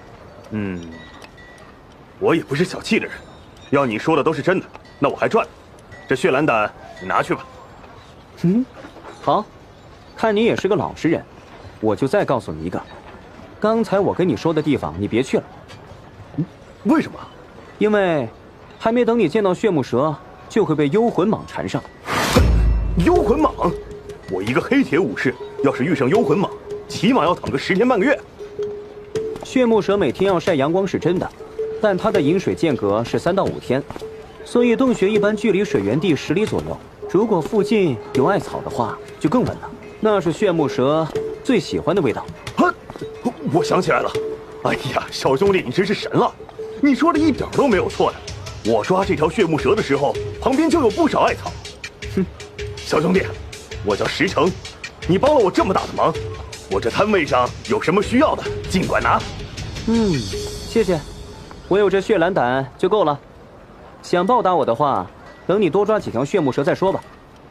[SPEAKER 7] 我也不是小气的人，要你说的都是真的，那我还赚了。这血蓝胆你拿去吧。
[SPEAKER 3] 好，看你也是个老实人，我就再告诉你一个，刚才我跟你说的地方你别去了。
[SPEAKER 7] 为什么？
[SPEAKER 3] 因为还没等你见到血木蛇，就会被幽魂蟒缠上。
[SPEAKER 7] 幽魂蟒？我一个黑铁武士，要是遇上幽魂蟒，起码要躺个10天半个月。
[SPEAKER 3] 血木蛇每天要晒阳光是真的，但它的饮水间隔是3到5天，所以洞穴一般距离水源地10里左右。如果附近有艾草的话，就更稳了。那是血木蛇最喜欢的味道。
[SPEAKER 7] 我想起来了，哎呀，小兄弟，你真是神了！你说的一点都没有错呀。我抓这条血木蛇的时候，旁边就有不少艾草。小兄弟，我叫石城，你帮了我这么大的忙，我这摊位上有什么需要的，尽管拿。
[SPEAKER 3] 谢谢，我有这血蓝胆就够了。想报答我的话，等你多抓几条血木蛇再说吧。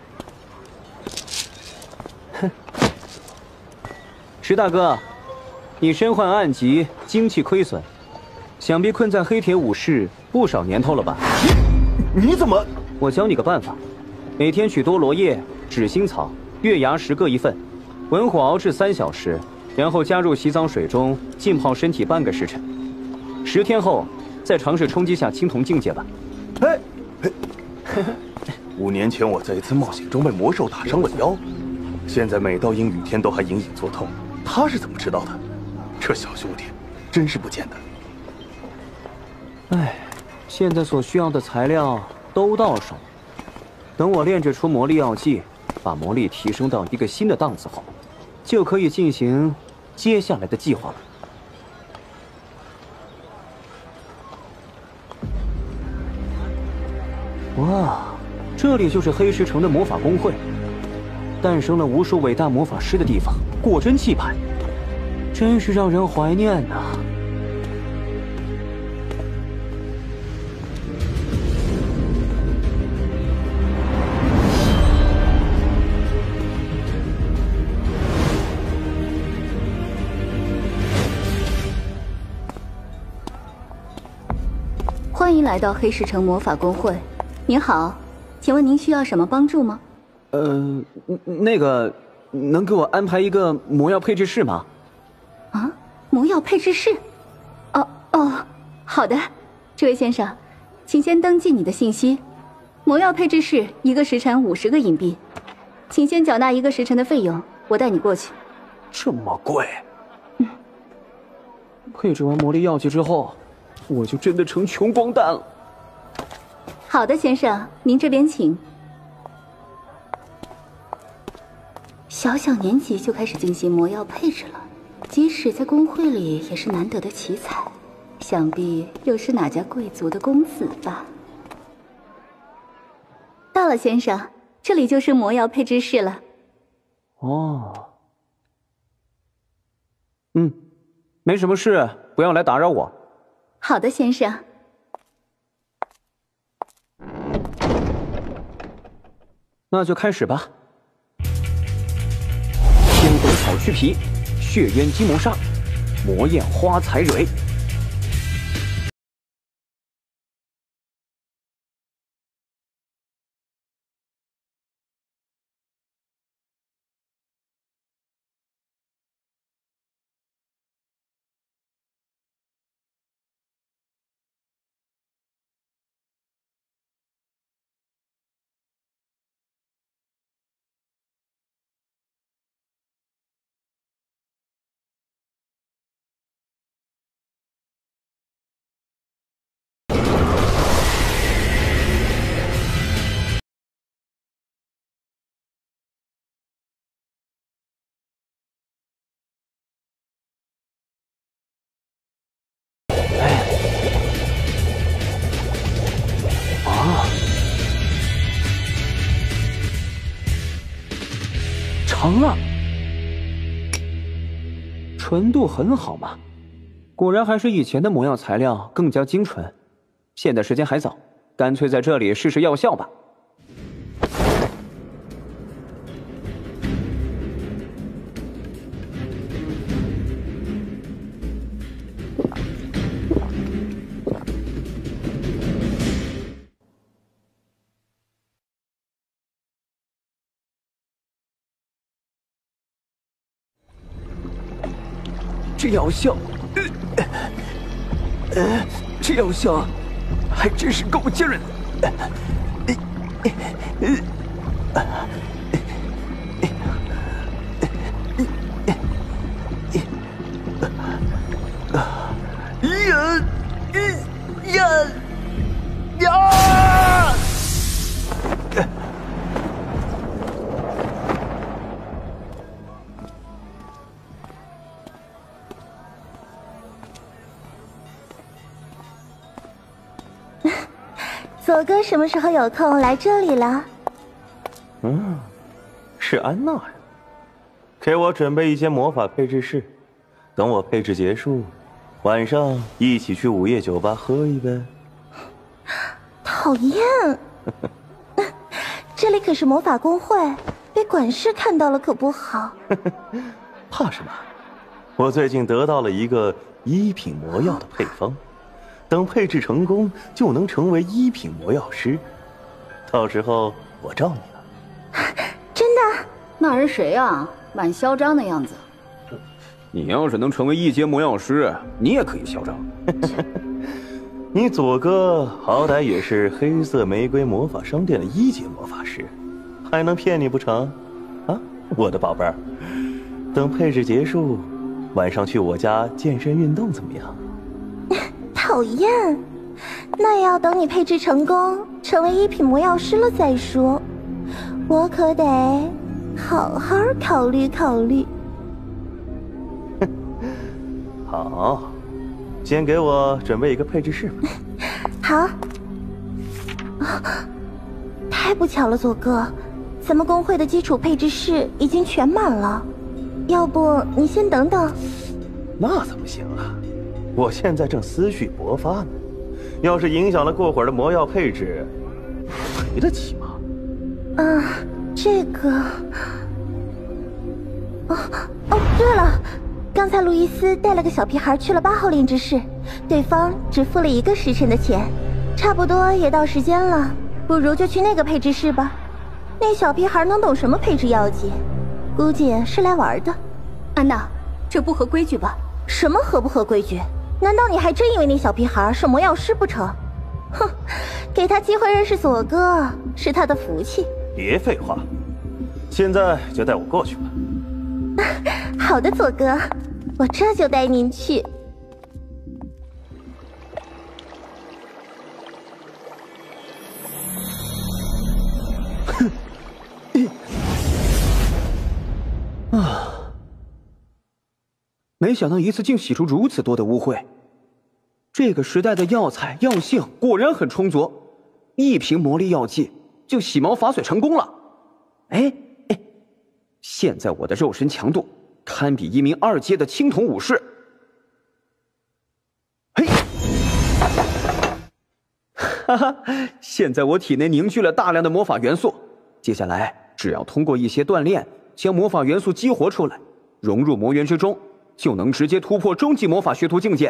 [SPEAKER 3] 石大哥，你身患暗疾，精气亏损，想必困在黑铁武士不少年头了吧？
[SPEAKER 7] 你怎么？
[SPEAKER 3] 我教你个办法，每天取多罗叶、纸心草、月牙石各1份，文火熬制3小时，然后加入洗澡水中浸泡身体半个时辰。10天后，再尝试冲击下青铜境界吧。
[SPEAKER 7] 5年前我在一次冒险中被魔兽打伤了腰，现在每到阴雨天都还隐隐作痛。他是怎么知道的？这小兄弟真是不简单。
[SPEAKER 3] 现在所需要的材料都到手，等我炼制出魔力药剂，把魔力提升到一个新的档次后，就可以进行接下来的计划了。哇，这里就是黑石城的魔法公会，诞生了无数伟大魔法师的地方，果真气派，真是让人怀念呐。
[SPEAKER 4] 欢迎来到黑石城魔法公会。您好，请问您需要什么帮助吗？
[SPEAKER 3] 那个，能给我安排一个魔药配置室吗？
[SPEAKER 4] 啊，魔药配置室？哦，好的，这位先生，请先登记你的信息。魔药配置室1个时辰50个银币，请先缴纳1个时辰的费用，我带你过去。
[SPEAKER 3] 这么贵？配置完魔力药剂之后，我就真的成穷光蛋了。
[SPEAKER 4] 好的，先生，您这边请。小小年纪就开始进行魔药配置了，即使在公会里也是难得的奇才，想必又是哪家贵族的公子吧。到了，先生，这里就是魔药配置室了。
[SPEAKER 3] 没什么事，不要来打扰我。
[SPEAKER 4] 好的，先生。
[SPEAKER 3] 那就开始吧。天狗草去皮，血渊金魔杀，魔焰花彩蕊。 成了，纯度很好嘛，果然还是以前的魔药材料更加精纯。现在时间还早，干脆在这里试试药效吧。
[SPEAKER 5] 这药效，这药效还真是够劲儿的。
[SPEAKER 6] 左哥什么时候有空来这里了？
[SPEAKER 7] 是安娜呀。给我准备一间魔法配置室，等我配置结束，晚上一起去午夜酒吧喝一杯。
[SPEAKER 6] 讨厌！这里可是魔法公会，被管事看到了可不好。
[SPEAKER 7] 怕什么？我最近得到了一个一品魔药的配方。等配置成功，就能成为一品魔药师。到时候我罩你了。
[SPEAKER 6] 真的？
[SPEAKER 4] 那人谁啊？蛮嚣张的样子。
[SPEAKER 3] 你要是能成为一阶魔药师，你也可以嚣张。
[SPEAKER 7] 你左哥好歹也是黑色玫瑰魔法商店的一阶魔法师，还能骗你不成？啊，我的宝贝儿，等配置结束，晚上去我家健身运动怎么样？
[SPEAKER 6] 讨厌，那也要等你配置成功，成为一品魔药师了再说。我可得好好考虑考虑。
[SPEAKER 7] 好，先给我准备一个配置室吧。
[SPEAKER 6] 好。太不巧了，左哥，咱们公会的基础配置室已经全满了，要不你先等等。
[SPEAKER 7] 那怎么行啊？我现在正思绪勃发呢，要是影响了过会儿的魔药配置，赔得起吗？
[SPEAKER 6] 这个……哦，对了，刚才路易斯带了个小屁孩去了8号炼制室，对方只付了1个时辰的钱，差不多也到时间了，不如就去那个配置室吧。那小屁孩能懂什么配置药剂？估计是来玩的。
[SPEAKER 4] 安娜，这不合规矩吧？
[SPEAKER 6] 什么合不合规矩？难道你还真以为那小屁孩是魔药师不成？哼，给他机会认识左哥是他的福气。
[SPEAKER 7] 别废话，现在就带我过去吧。
[SPEAKER 6] 好的，左哥，我这就带您去。
[SPEAKER 3] 没想到一次竟洗出如此多的污秽。这个时代的药材药性果然很充足，一瓶魔力药剂就洗毛法水成功了。现在我的肉身强度堪比一名2阶的青铜武士。哈哈，现在我体内凝聚了大量的魔法元素，接下来只要通过一些锻炼，将魔法元素激活出来，融入魔元之中，就能直接突破中级魔法学徒境界。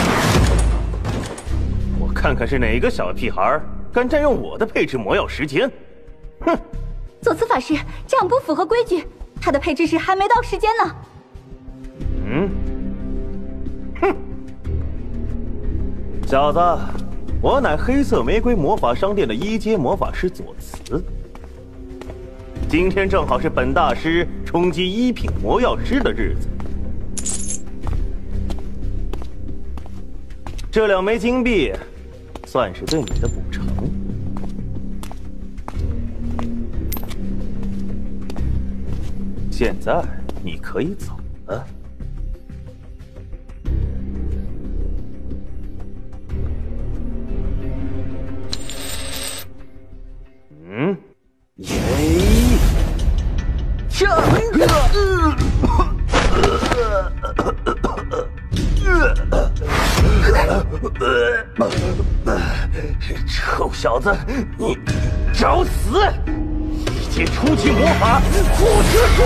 [SPEAKER 7] 我看看是哪个小屁孩敢占用我的配置魔药时间！哼！
[SPEAKER 4] 佐斯法师，这样不符合规矩，他的配置室还没到时间呢。
[SPEAKER 7] 哼！小子，我乃黑色玫瑰魔法商店的1阶魔法师佐茨。今天正好是本大师冲击1品魔药师的日子。这2枚金币，算是对你的补偿。现在你可以走了。 臭小子，你找死！一阶初级魔法腐蚀术！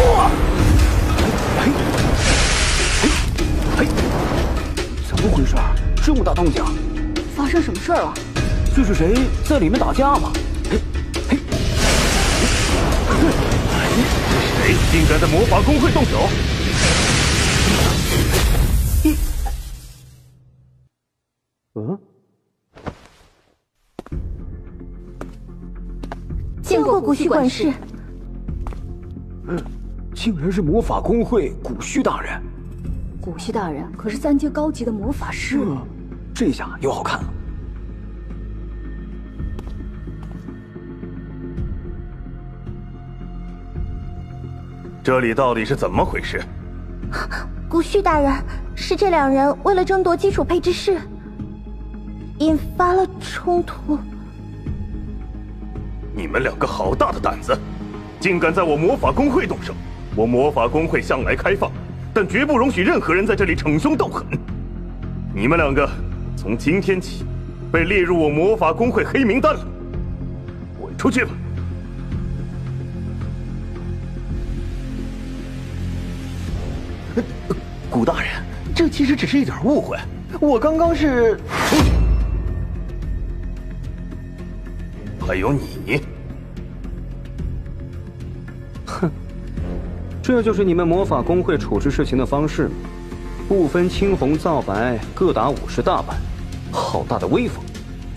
[SPEAKER 3] 怎么回事？这么大动静，
[SPEAKER 4] 发生什么事儿了？
[SPEAKER 3] 这是谁在里面打架吗？
[SPEAKER 7] 谁竟敢在魔法公会动手？
[SPEAKER 6] 见过古虚管事。
[SPEAKER 3] 竟然是魔法公会古虚大人。
[SPEAKER 4] 古虚大人可是3阶高级的魔法师，
[SPEAKER 3] 这下又好看了。
[SPEAKER 7] 这里到底是怎么回事？
[SPEAKER 6] 古虚大人，是这2人为了争夺基础配置室，引发了冲突。
[SPEAKER 7] 你们2个好大的胆子，竟敢在我魔法公会动手！我魔法公会向来开放，但绝不容许任何人在这里逞凶斗狠。你们2个从今天起被列入我魔法公会黑名单了，滚出去吧！
[SPEAKER 1] 古大人，这其实只是一点误会，我刚刚是……
[SPEAKER 7] 出去！还有你，
[SPEAKER 3] 哼，这就是你们魔法公会处置事情的方式吗？不分青红皂白，各打50大板，好大的威风！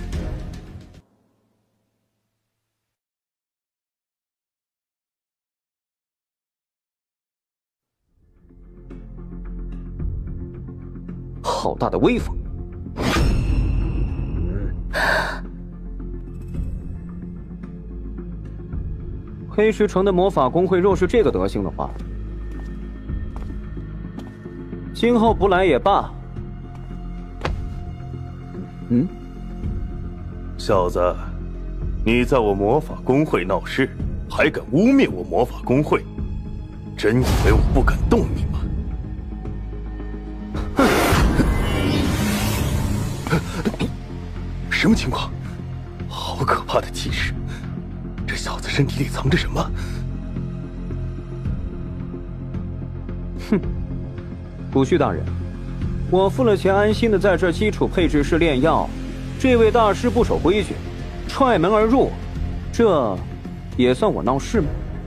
[SPEAKER 3] 好大的威风！黑石城的魔法公会若是这个德行的话，今后不来也罢。
[SPEAKER 7] 小子，你在我魔法公会闹事，还敢污蔑我魔法公会，真以为我不敢动你吗？
[SPEAKER 1] 什么情况？好可怕的气势！这小子身体里藏着什么？
[SPEAKER 3] 哼，古虚大人，我付了钱安心的在这基础配置室炼药，这位大师不守规矩，踹门而入，这也算我闹事吗？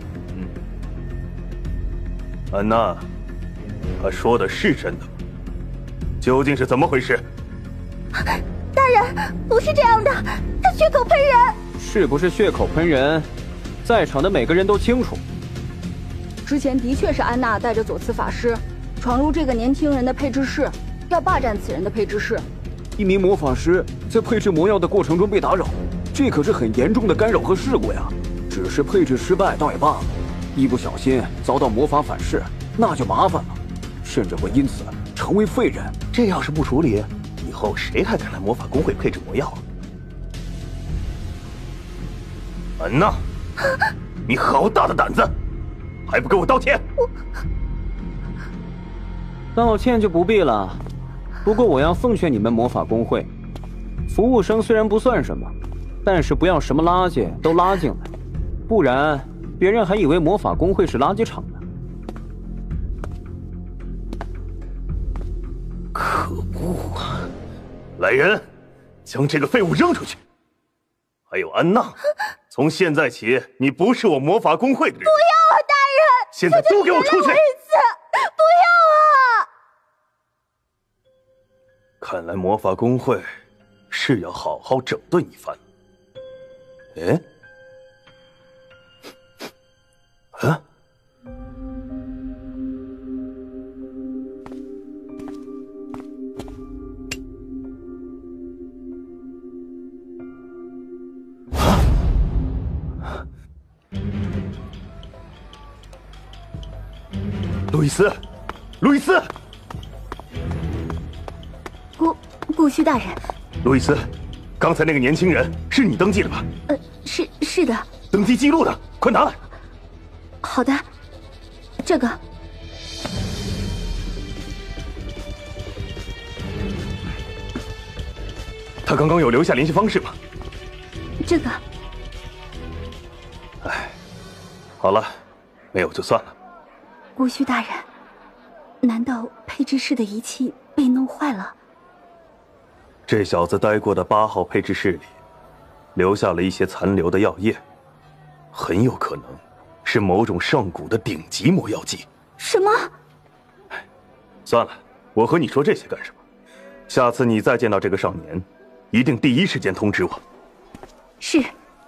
[SPEAKER 7] 安娜，他说的是真的吗？究竟是怎么回事？
[SPEAKER 6] 大人，不是这样的，他血口喷人。
[SPEAKER 3] 是不是血口喷人，在场的每个人都清楚。
[SPEAKER 4] 之前的确是安娜带着佐茨法师闯入这个年轻人的配置室，要霸占此人的配置室。
[SPEAKER 3] 一名魔法师在配置魔药的过程中被打扰，这可是很严重的干扰和事故呀。只是配置失败倒也罢了，一不小心遭到魔法反噬，那就麻烦了，甚至会因此成为废人。
[SPEAKER 1] 这要是不处理，以后谁还敢来魔法公会配置魔药啊？
[SPEAKER 7] 安娜，你好大的胆子，还不给我道歉！
[SPEAKER 3] 道歉就不必了。不过我要奉劝你们魔法公会，服务生虽然不算什么，但是不要什么垃圾都拉进来，不然别人还以为魔法公会是垃圾场呢。
[SPEAKER 7] 可恶啊！来人，将这个废物扔出去！还有安娜，从现在起，你不是我魔法公会的人。不
[SPEAKER 6] 要啊，大人！
[SPEAKER 7] 现在都给我出去！
[SPEAKER 6] 不要啊！
[SPEAKER 7] 看来魔法公会是要好好整顿一番。哎，啊！路易斯，路易斯，
[SPEAKER 4] 古虚大人，
[SPEAKER 7] 路易斯，刚才那个年轻人是你登记的吧？
[SPEAKER 4] 是的。
[SPEAKER 7] 登记记录呢，快拿来。
[SPEAKER 4] 好的。 这个。
[SPEAKER 1] 他刚刚有留下联系方式吗？
[SPEAKER 4] 这个。
[SPEAKER 1] 哎，好了，没有就算了。
[SPEAKER 4] 戊戌大人，难道配置室的仪器被弄坏了？
[SPEAKER 1] 这小子待过的8号配置室里，留下了一些残留的药液，很有可能是某种上古的顶级魔药剂。
[SPEAKER 4] 什么？
[SPEAKER 1] 算了，我和你说这些干什么？下次你再见到这个少年，一定第一时间通知我。
[SPEAKER 4] 是。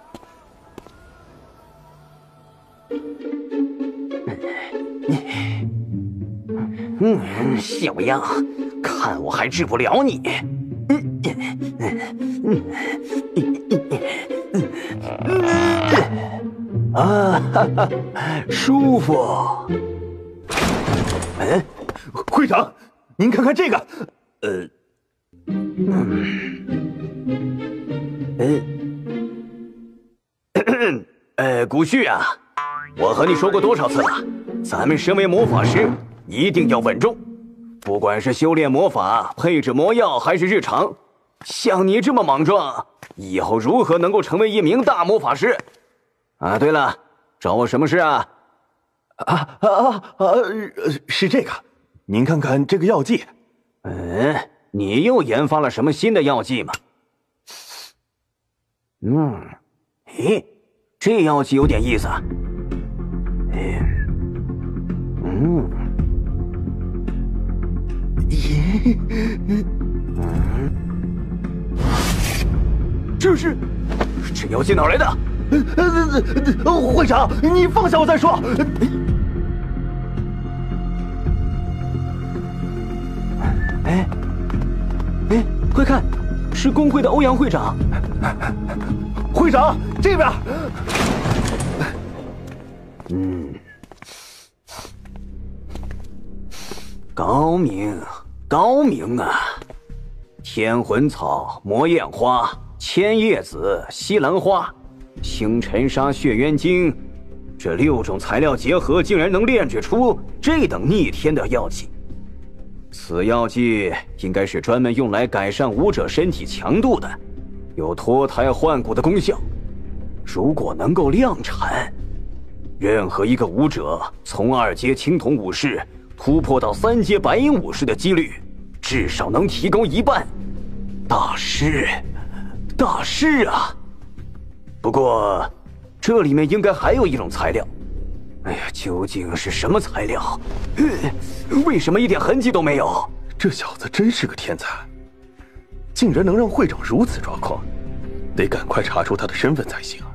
[SPEAKER 8] 小样，看我还治不了你！啊，哈哈，舒服。
[SPEAKER 1] 会长，您看看这个。
[SPEAKER 8] 古旭啊，我和你说过多少次了，咱们身为魔法师，一定要稳重。不管是修炼魔法、配置魔药，还是日常，像你这么莽撞，以后如何能够成为一名大魔法师？啊，对了，找我什么事啊？
[SPEAKER 1] 是这个，您看看这个药剂。
[SPEAKER 8] 你又研发了什么新的药剂吗？这药剂有点意思啊。这药剂哪来的？
[SPEAKER 1] 会长，你放下我再说。
[SPEAKER 3] 快看，是工会的欧阳会长。
[SPEAKER 1] 会长，这边。
[SPEAKER 8] 高明，高明啊！天魂草、魔焰花、千叶子、西兰花、青尘沙、血渊晶，这6种材料结合，竟然能炼制出这等逆天的药剂。此药剂应该是专门用来改善武者身体强度的，有脱胎换骨的功效。如果能够量产，任何一个武者从2阶青铜武士突破到3阶白银武士的几率，至少能提高1半。大师，大师啊！不过，这里面应该还有一种材料。哎呀，究竟是什么材料？为什么一点痕迹都没有？
[SPEAKER 1] 这小子真是个天才，竟然能让会长如此抓狂，得赶快查出他的身份才行啊！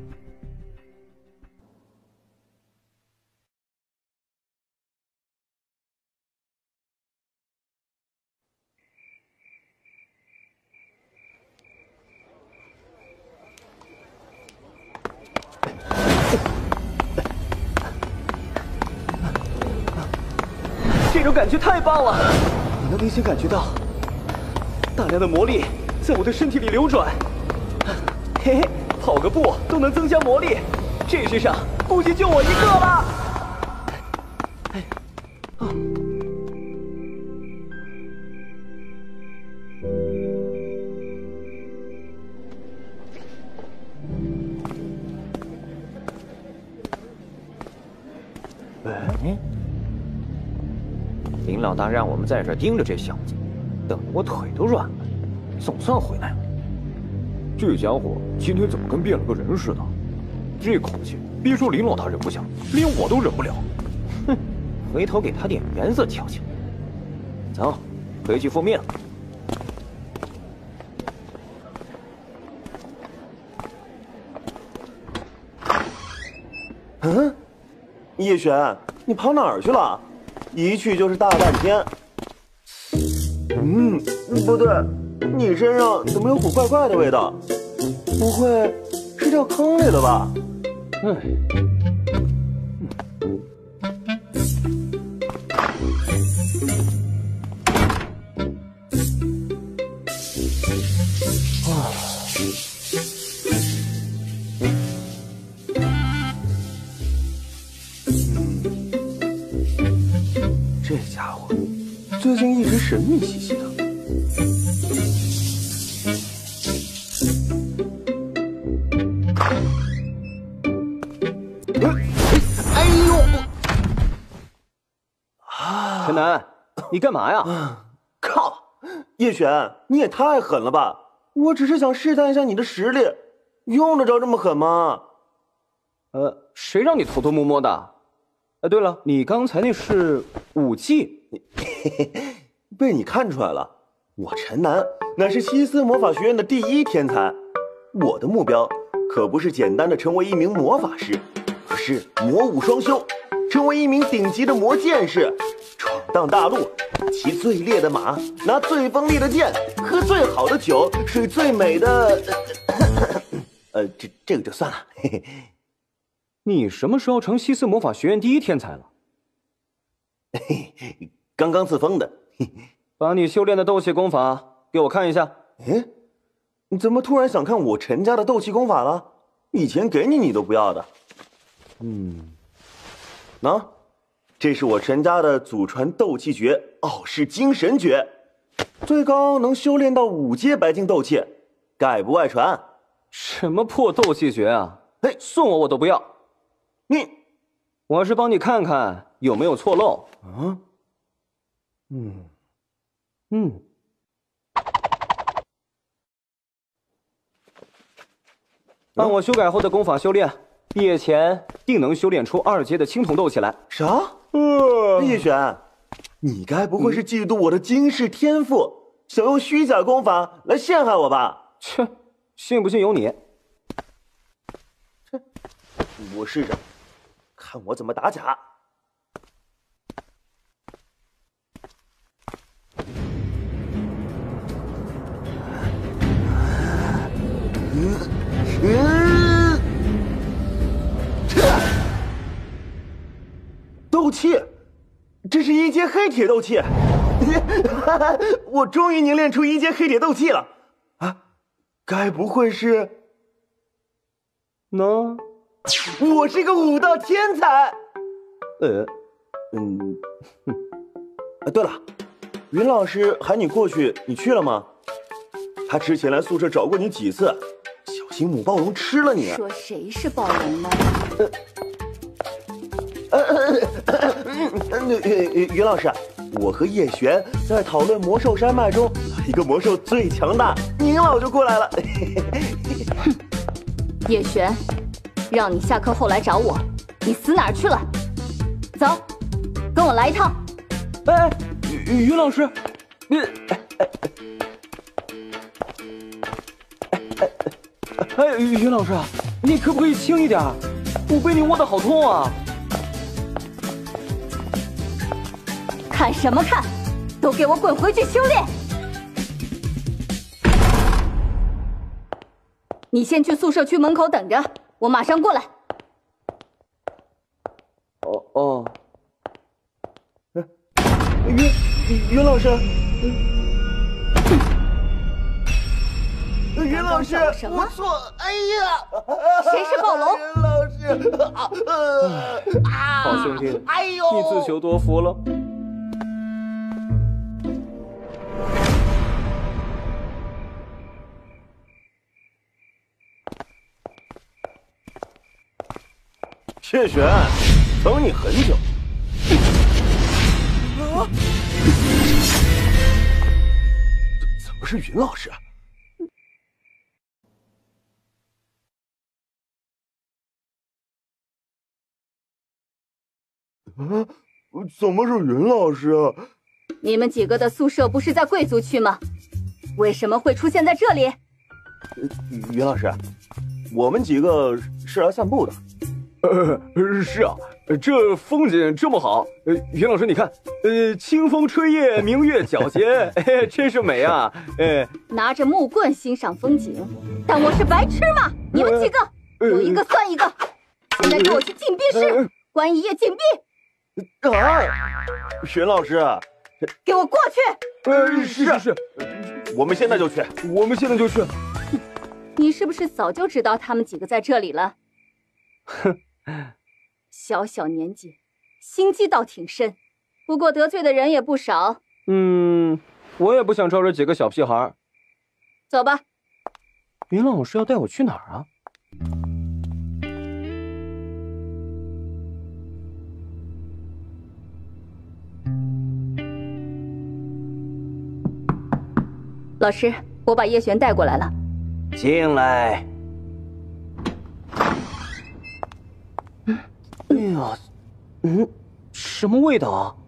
[SPEAKER 3] 这种感觉太棒了！我能明显感觉到大量的魔力在我的身体里流转。嘿嘿，跑个步都能增加魔力，这世上估计就我一个了。
[SPEAKER 9] 林老大让我们在这盯着这小子，等得我腿都软了，总算回来了。
[SPEAKER 5] 这家伙今天怎么跟变了个人似的？这口气，别说林老大忍不下，连我都忍不了。
[SPEAKER 9] 哼，回头给他点颜色瞧瞧。走，回去复命。
[SPEAKER 7] 叶璇，你跑哪儿去了？一去就是大半天。不对，你身上怎么有股怪怪的味道？不会是掉坑里了吧？ 这家伙最近一直神秘兮兮的。哎呦！
[SPEAKER 9] 陈南，你干嘛呀？
[SPEAKER 7] 靠！叶璇，你也太狠了吧！我只是想试探一下你的实力，用得着这么狠吗？
[SPEAKER 9] 谁让你偷偷摸摸的？对了，你刚才那是武技？
[SPEAKER 7] 被你看出来了，我陈南乃是西斯魔法学院的第一天才。我的目标可不是简单的成为一名魔法师，而是魔武双修，成为一名顶级的魔剑士，闯荡大陆，骑最烈的马，拿最锋利的剑，喝最好的酒，睡最美的……这个就算了。嘿嘿。
[SPEAKER 9] 你什么时候成西斯魔法学院第一天才了？
[SPEAKER 7] 嘿，刚刚自封的。
[SPEAKER 9] 把你修炼的斗气功法给我看一下。
[SPEAKER 7] 哎，你怎么突然想看我陈家的斗气功法了？以前给你都不要的。喏，这是我陈家的祖传斗气诀傲视精神诀，最高能修炼到5阶白金斗气，概不外传。
[SPEAKER 9] 什么破斗气诀啊！
[SPEAKER 7] 嘿，
[SPEAKER 9] 送我都不要。我是帮你看看有没有错漏。按我修改后的功法修炼，毕业前定能修炼出2阶的青铜斗气来。
[SPEAKER 7] 啥？叶璇，你该不会是嫉妒我的惊世天赋，想用虚假功法来陷害我吧？
[SPEAKER 9] 切，信不信由你。
[SPEAKER 7] 我试着，看我怎么打假。斗气，这是1阶黑铁斗气。我终于凝练出1阶黑铁斗气了啊！该不会是……
[SPEAKER 9] 喏，
[SPEAKER 7] 我是个武道天才。对了，云老师喊你过去，你去了吗？他之前来宿舍找过你几次，小心母暴龙吃了你。
[SPEAKER 4] 说谁是暴龙呢？
[SPEAKER 7] 云老师，我和叶璇在讨论魔兽山脉中一个魔兽最强大，您老就过来了。
[SPEAKER 4] 叶璇，让你下课后来找我，你死哪儿去了？走，跟我来一趟。
[SPEAKER 9] 于老师，于老师，你可不可以轻一点？我被你握得好痛啊！
[SPEAKER 4] 看什么看？都给我滚回去修炼！你先去宿舍区门口等着，我马上过来。
[SPEAKER 7] 云老师，云老师，
[SPEAKER 4] 什么？
[SPEAKER 7] 我错，哎呀，
[SPEAKER 4] 谁是暴龙？
[SPEAKER 7] 云老师，
[SPEAKER 9] 好兄弟，
[SPEAKER 7] 哎呦，
[SPEAKER 9] 你自求多福了。
[SPEAKER 7] 谢璇，等你很久。怎么是云老师？怎么是云老师？
[SPEAKER 4] 你们几个的宿舍不是在贵族区吗？为什么会出现在这里？
[SPEAKER 7] 云老师，我们几个是来散步的。
[SPEAKER 5] 是啊，这风景这么好，云老师你看，清风吹叶，明月皎洁，真是美啊！
[SPEAKER 4] 拿着木棍欣赏风景，但我是白痴吗？你们几个有一个算一个，现在给我去禁闭室，关一夜禁闭！
[SPEAKER 7] 云老师，
[SPEAKER 4] 给我过去！
[SPEAKER 5] 是，
[SPEAKER 7] 我们现在就去，
[SPEAKER 4] 你是不是早就知道他们几个在这里了？
[SPEAKER 9] 哼。
[SPEAKER 4] 小小年纪，心机倒挺深。 不过得罪的人也不少。
[SPEAKER 9] 我也不想招惹几个小屁孩。
[SPEAKER 4] 走吧。
[SPEAKER 9] 云老师要带我去哪儿啊？
[SPEAKER 4] 老师，我把叶璇带过来了。
[SPEAKER 8] 进来。
[SPEAKER 9] 哎呀，什么味道啊？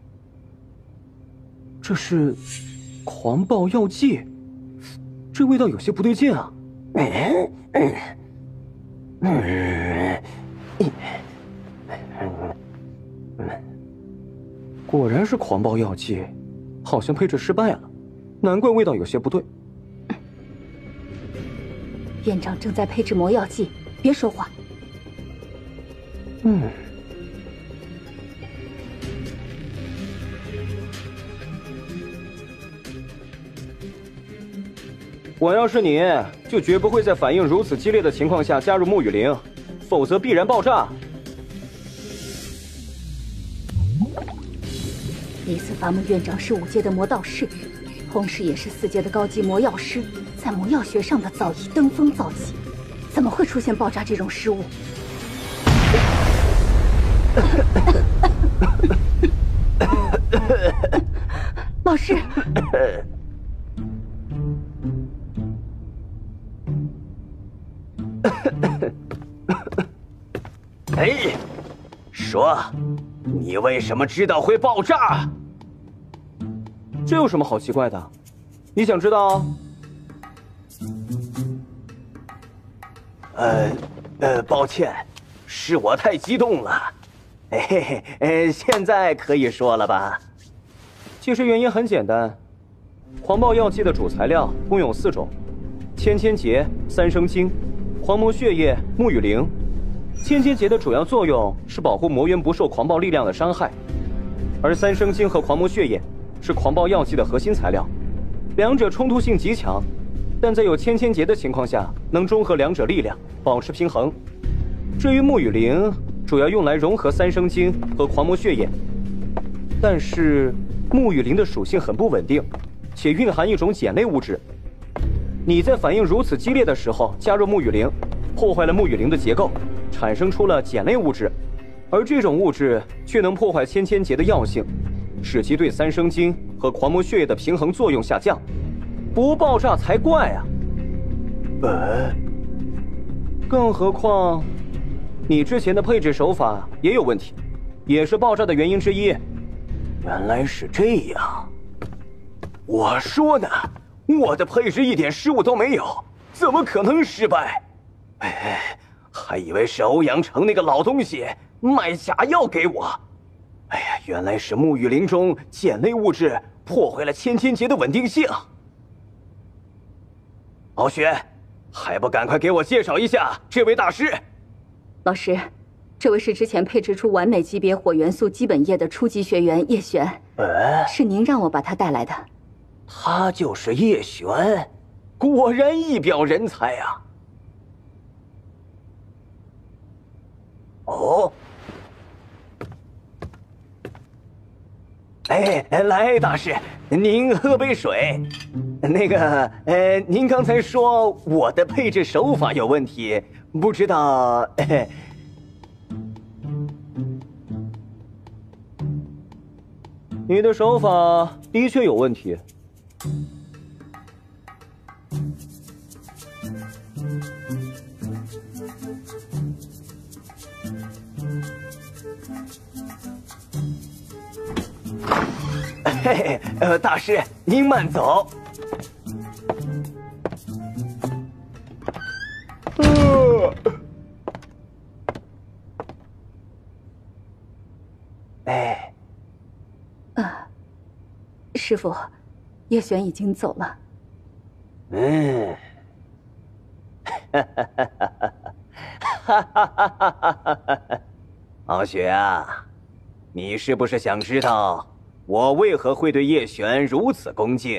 [SPEAKER 9] 这是狂暴药剂，这味道有些不对劲啊。果然是狂暴药剂，好像配置失败了，难怪味道有些不对。
[SPEAKER 4] 院长正在配置魔药剂，别说话。
[SPEAKER 9] 我要是你，就绝不会在反应如此激烈的情况下加入沐雨灵，否则必然爆炸。
[SPEAKER 4] 李斯伐木院长是5阶的魔道士，同时也是4阶的高级魔药师，在魔药学上的造诣登峰造极，怎么会出现爆炸这种失误？老师，
[SPEAKER 8] 哎，说，你为什么知道会爆炸？
[SPEAKER 9] 这有什么好奇怪的？你想知道？
[SPEAKER 8] 抱歉，是我太激动了。现在可以说了吧？
[SPEAKER 9] 其实原因很简单，狂暴药剂的主材料共有4种：千千结、三生精、狂魔血液、沐雨灵。千千结的主要作用是保护魔元不受狂暴力量的伤害，而三生精和狂魔血液是狂暴药剂的核心材料，两者冲突性极强，但在有千千结的情况下，能中和两者力量，保持平衡。至于沐雨灵，主要用来融合三生精和狂魔血液，但是沐雨灵的属性很不稳定，且蕴含一种碱类物质。你在反应如此激烈的时候加入沐雨灵，破坏了沐雨灵的结构，产生出了碱类物质，而这种物质却能破坏千千结的药性，使其对三生精和狂魔血液的平衡作用下降，不爆炸才怪啊！更何况，你之前的配置手法也有问题，也是爆炸的原因之一。
[SPEAKER 8] 原来是这样。我说呢，我的配置一点失误都没有，怎么可能失败？还以为是欧阳城那个老东西卖假药给我。原来是沐雨灵中碱类物质破坏了千千结的稳定性。敖雪，还不赶快给我介绍一下这位大师？
[SPEAKER 4] 老师，这位是之前配置出完美级别火元素基本液的初级学员叶璇，是您让我把他带来的。
[SPEAKER 8] 他就是叶璇，果然一表人才啊！哦，来，大师，您喝杯水。那个，您刚才说我的配置手法有问题，不知道，
[SPEAKER 9] 你的手法的确有问题。
[SPEAKER 8] 大师，您慢走。
[SPEAKER 4] 师傅，叶璇已经走了。
[SPEAKER 8] 敖雪啊，你是不是想知道我为何会对叶璇如此恭敬？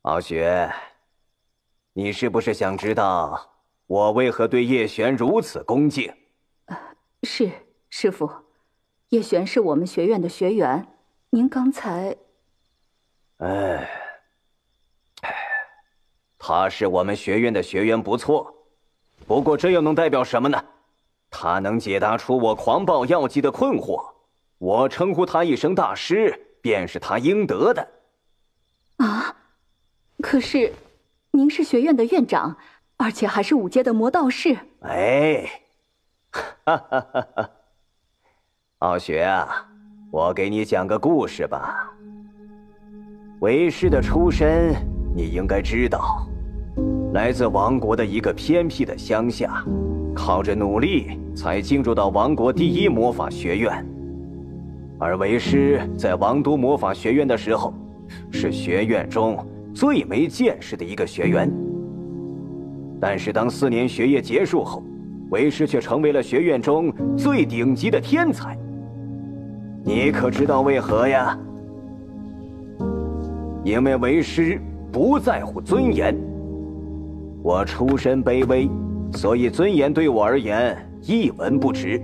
[SPEAKER 8] 傲雪，你是不是想知道我为何对叶璇如此恭敬？
[SPEAKER 4] 是，师父，叶璇是我们学院的学员，您刚才……
[SPEAKER 8] 他是我们学院的学员不错，不过这又能代表什么呢？他能解答出我狂暴药剂的困惑，我称呼他一声大师，便是他应得的。
[SPEAKER 4] 啊，可是您是学院的院长，而且还是5阶的魔道士。
[SPEAKER 8] 哈哈哈哈！傲雪啊，我给你讲个故事吧。为师的出身你应该知道，来自王国的一个偏僻的乡下，靠着努力才进入到王国第1魔法学院。而为师在王都魔法学院的时候，是学院中最没见识的一个学员。但是当4年学业结束后，为师却成为了学院中最顶级的天才。你可知道为何呀？因为为师不在乎尊严。我出身卑微，所以尊严对我而言一文不值。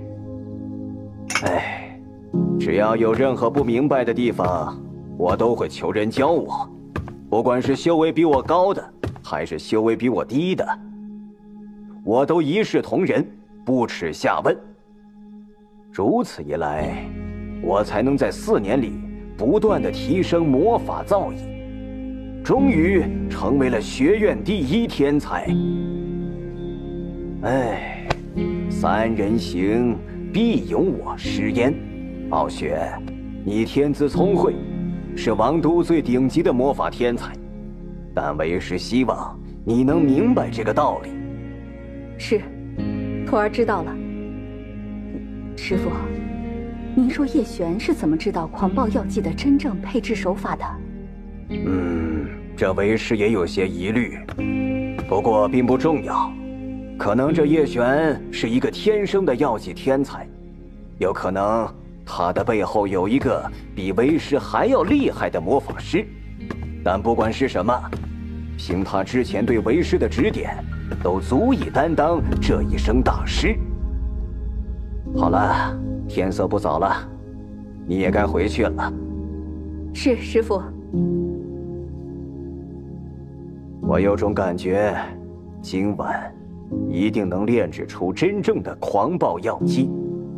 [SPEAKER 8] 只要有任何不明白的地方，我都会求人教我，不管是修为比我高的，还是修为比我低的，我都一视同仁，不耻下问。如此一来，我才能在4年里不断地提升魔法造诣，终于成为了学院第1天才。3人行，必有我师焉。傲雪，你天资聪慧，是王都最顶级的魔法天才，但为师希望你能明白这个道理。
[SPEAKER 4] 是，徒儿知道了。师父，您说叶璇是怎么知道狂暴药剂的真正配置手法的？
[SPEAKER 8] 这为师也有些疑虑，不过并不重要。可能这叶璇是一个天生的药剂天才，有可能他的背后有一个比为师还要厉害的魔法师。但不管是什么，凭他之前对为师的指点，都足以担当这一声大师。好了，天色不早了，你也该回去了。
[SPEAKER 4] 是，师父。
[SPEAKER 8] 我有种感觉，今晚一定能炼制出真正的狂暴药剂。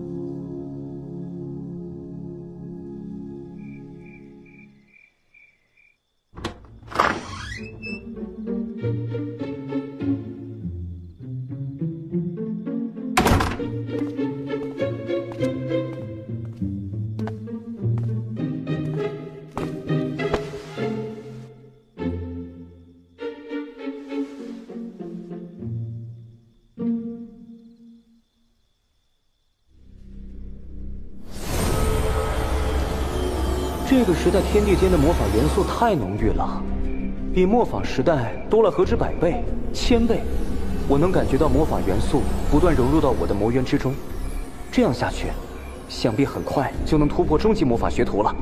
[SPEAKER 3] 这个时代天地间的魔法元素太浓郁了，比末法时代多了何止100倍、1000倍。我能感觉到魔法元素不断融入到我的魔元之中，这样下去，想必很快就能突破终极魔法学徒了。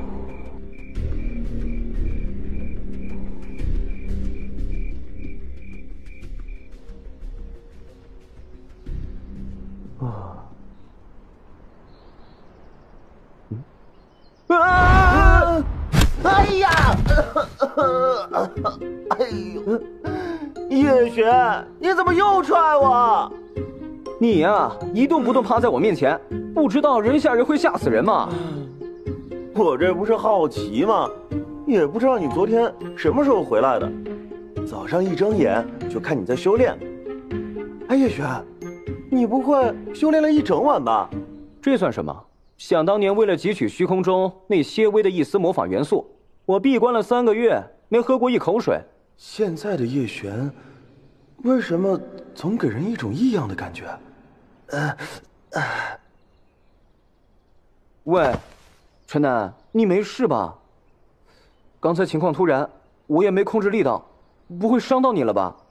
[SPEAKER 7] 哎呀！哎呦，叶璇，你怎么又踹我？
[SPEAKER 9] 你呀，一动不动趴在我面前，不知道人吓人会吓死人吗？
[SPEAKER 7] 我这不是好奇吗？也不知道你昨天什么时候回来的，早上一睁眼就看你在修炼。哎，叶璇，你不会修炼了一整晚吧？
[SPEAKER 9] 这算什么？想当年为了汲取虚空中那些微的一丝魔法元素，我闭关了3个月，没喝过一口水。
[SPEAKER 7] 现在的叶璇，为什么总给人一种异样的感觉？
[SPEAKER 9] 喂，陈楠，你没事吧？刚才情况突然，我也没控制力道，不会伤到你了吧？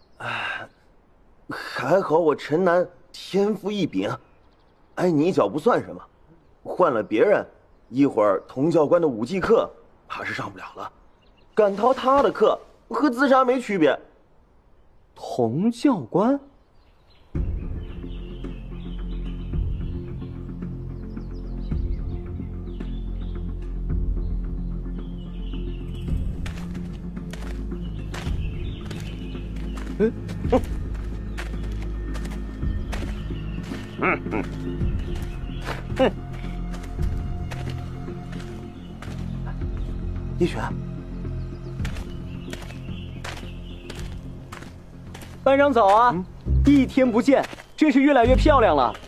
[SPEAKER 7] 还好我陈楠天赋异禀，挨你一脚不算什么。换了别人，一会儿童教官的武技课怕是上不了了。敢逃他的课， 和自杀没区别。
[SPEAKER 9] 童教官？
[SPEAKER 7] 叶璇，
[SPEAKER 9] 班长早啊！一天不见，真是越来越漂亮了。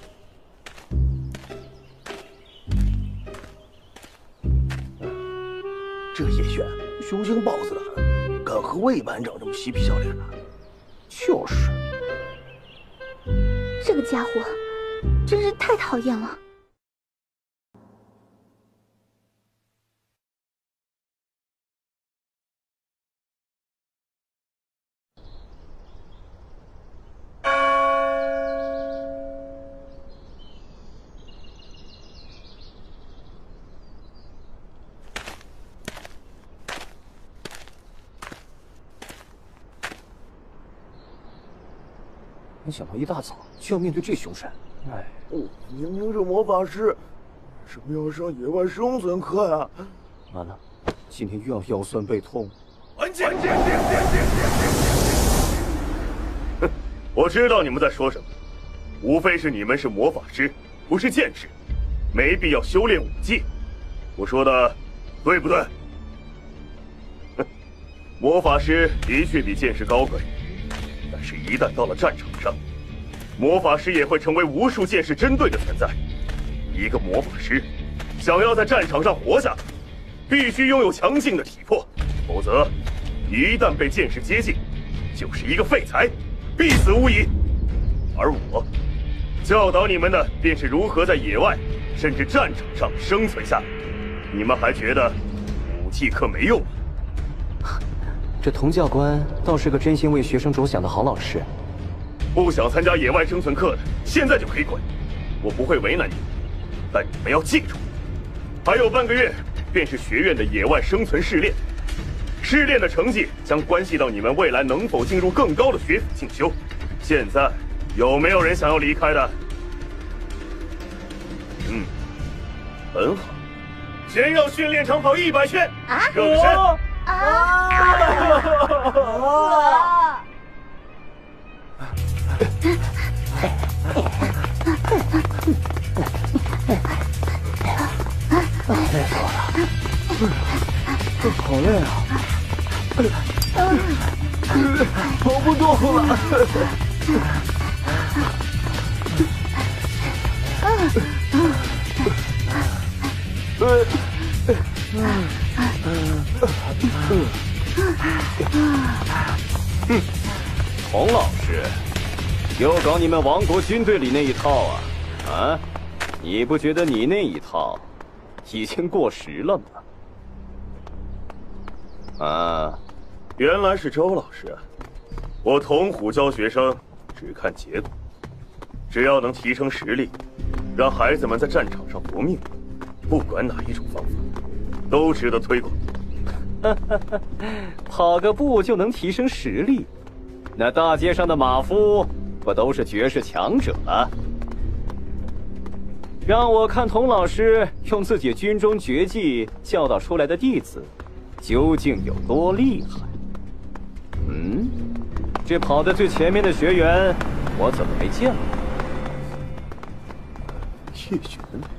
[SPEAKER 7] 这叶璇雄心豹子的很，敢和魏班长这么嬉皮笑脸的。
[SPEAKER 9] 就是，
[SPEAKER 2] 这个家伙真是太讨厌了。
[SPEAKER 9] 没想到一大早就要面对这凶神。哎，
[SPEAKER 7] 我明明是魔法师，为什么要上野外生存课呀？
[SPEAKER 9] 完了，今天又要腰酸背痛。
[SPEAKER 7] 安静！我知道你们在说什么，无非是你们是魔法师，不是剑士，没必要修炼武技。我说的对不对？魔法师的确比剑士高贵。但是，一旦到了战场上，魔法师也会成为无数剑士针对的存在。一个魔法师想要在战场上活下去，必须拥有强劲的体魄，否则一旦被剑士接近，就是一个废材，必死无疑。而我教导你们的便是如何在野外甚至战场上生存下来。你们还觉得武技课没用吗？
[SPEAKER 9] 这童教官倒是个真心为学生着想的好老师。
[SPEAKER 7] 不想参加野外生存课的，现在就可以滚，我不会为难你们，但你们要记住，还有半个月便是学院的野外生存试炼，试炼的成绩将关系到你们未来能否进入更高的学府进修。现在有没有人想要离开的？很好，先绕训练场跑100圈，热身。
[SPEAKER 9] 累死我了，好累啊！跑不动了。
[SPEAKER 5] 童老师，又搞你们王国军队里那一套啊？啊？你不觉得你那一套已经过时了吗？啊，
[SPEAKER 7] 原来是周老师啊！我童虎教学生只看结果，只要能提升实力，让孩子们在战场上搏命，不管哪一种方法，都值得推广。
[SPEAKER 5] 跑个步就能提升实力，那大街上的马夫不都是绝世强者啊？让我看童老师用自己军中绝技教导出来的弟子，究竟有多厉害？这跑得最前面的学员，我怎么没见过？
[SPEAKER 7] 叶璇，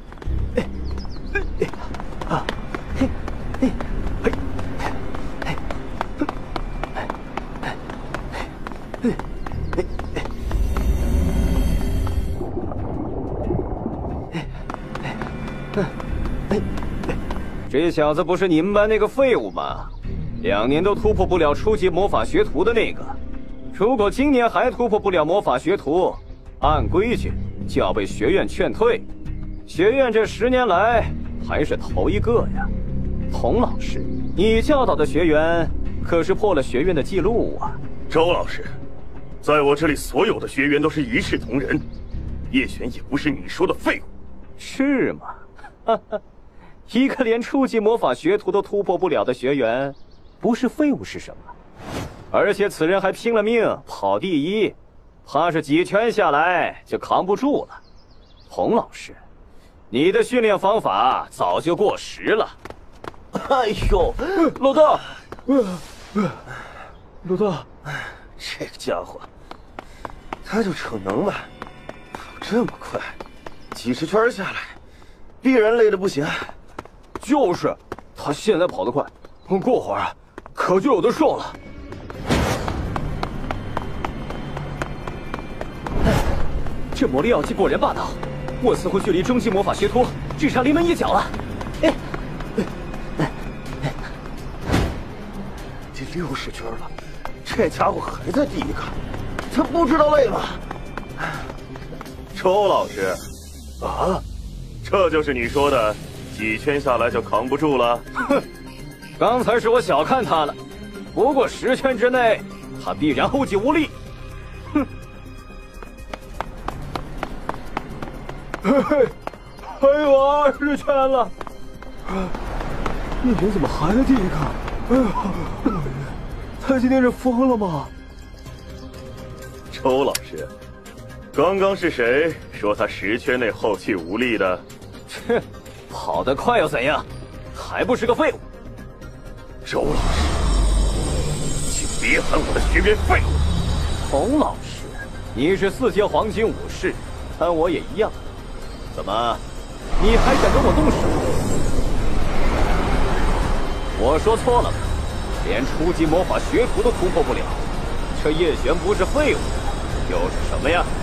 [SPEAKER 5] 这小子不是你们班那个废物吗？2年都突破不了初级魔法学徒的那个，如果今年还突破不了魔法学徒，按规矩就要被学院劝退。学院这10年来还是头一个呀。童老师，你教导的学员可是破了学院的记录啊！
[SPEAKER 7] 周老师，在我这里所有的学员都是一视同仁，叶璇也不是你说的废物，
[SPEAKER 5] 是吗？哈哈。一个连初级魔法学徒都突破不了的学员，不是废物是什么？
[SPEAKER 9] 而且此人还拼了命跑第一，怕是几拳下来就扛不住了。洪老师，你的训练方法早就过时了。
[SPEAKER 7] 哎呦，老大，老大，这个家伙，他就逞能吧，跑这么快，几十圈下来，必然累得不行。
[SPEAKER 5] 就是，他现在跑得快，过会儿啊，可就有的受了。
[SPEAKER 9] 这魔力药剂果然霸道，我似乎距离终极魔法学徒只差临门一脚了。
[SPEAKER 7] 这60圈了，这家伙还在第一杆，他不知道累吗？
[SPEAKER 10] 周老师，
[SPEAKER 7] 啊，
[SPEAKER 10] 这就是你说的几圈下来就扛不住了？
[SPEAKER 9] 哼，刚才是我小看他了，不过10圈之内，他必然后继无力。哼。
[SPEAKER 5] 嘿嘿，还有20圈了，你人怎么还在第一杆？哎呀，他今天是疯了吗？
[SPEAKER 10] 周老师，刚刚是谁说他10圈内后继无力的？
[SPEAKER 9] 切，跑得快又怎样？还不是个废物。
[SPEAKER 10] 周老师，请别喊我的学员废物。
[SPEAKER 9] 洪老师，你是4阶黄金武士，看我也一样。怎么，你还想跟我动手？我说错了吗？连初级魔法学徒都突破不了，这叶璇不是废物，又是什么呀？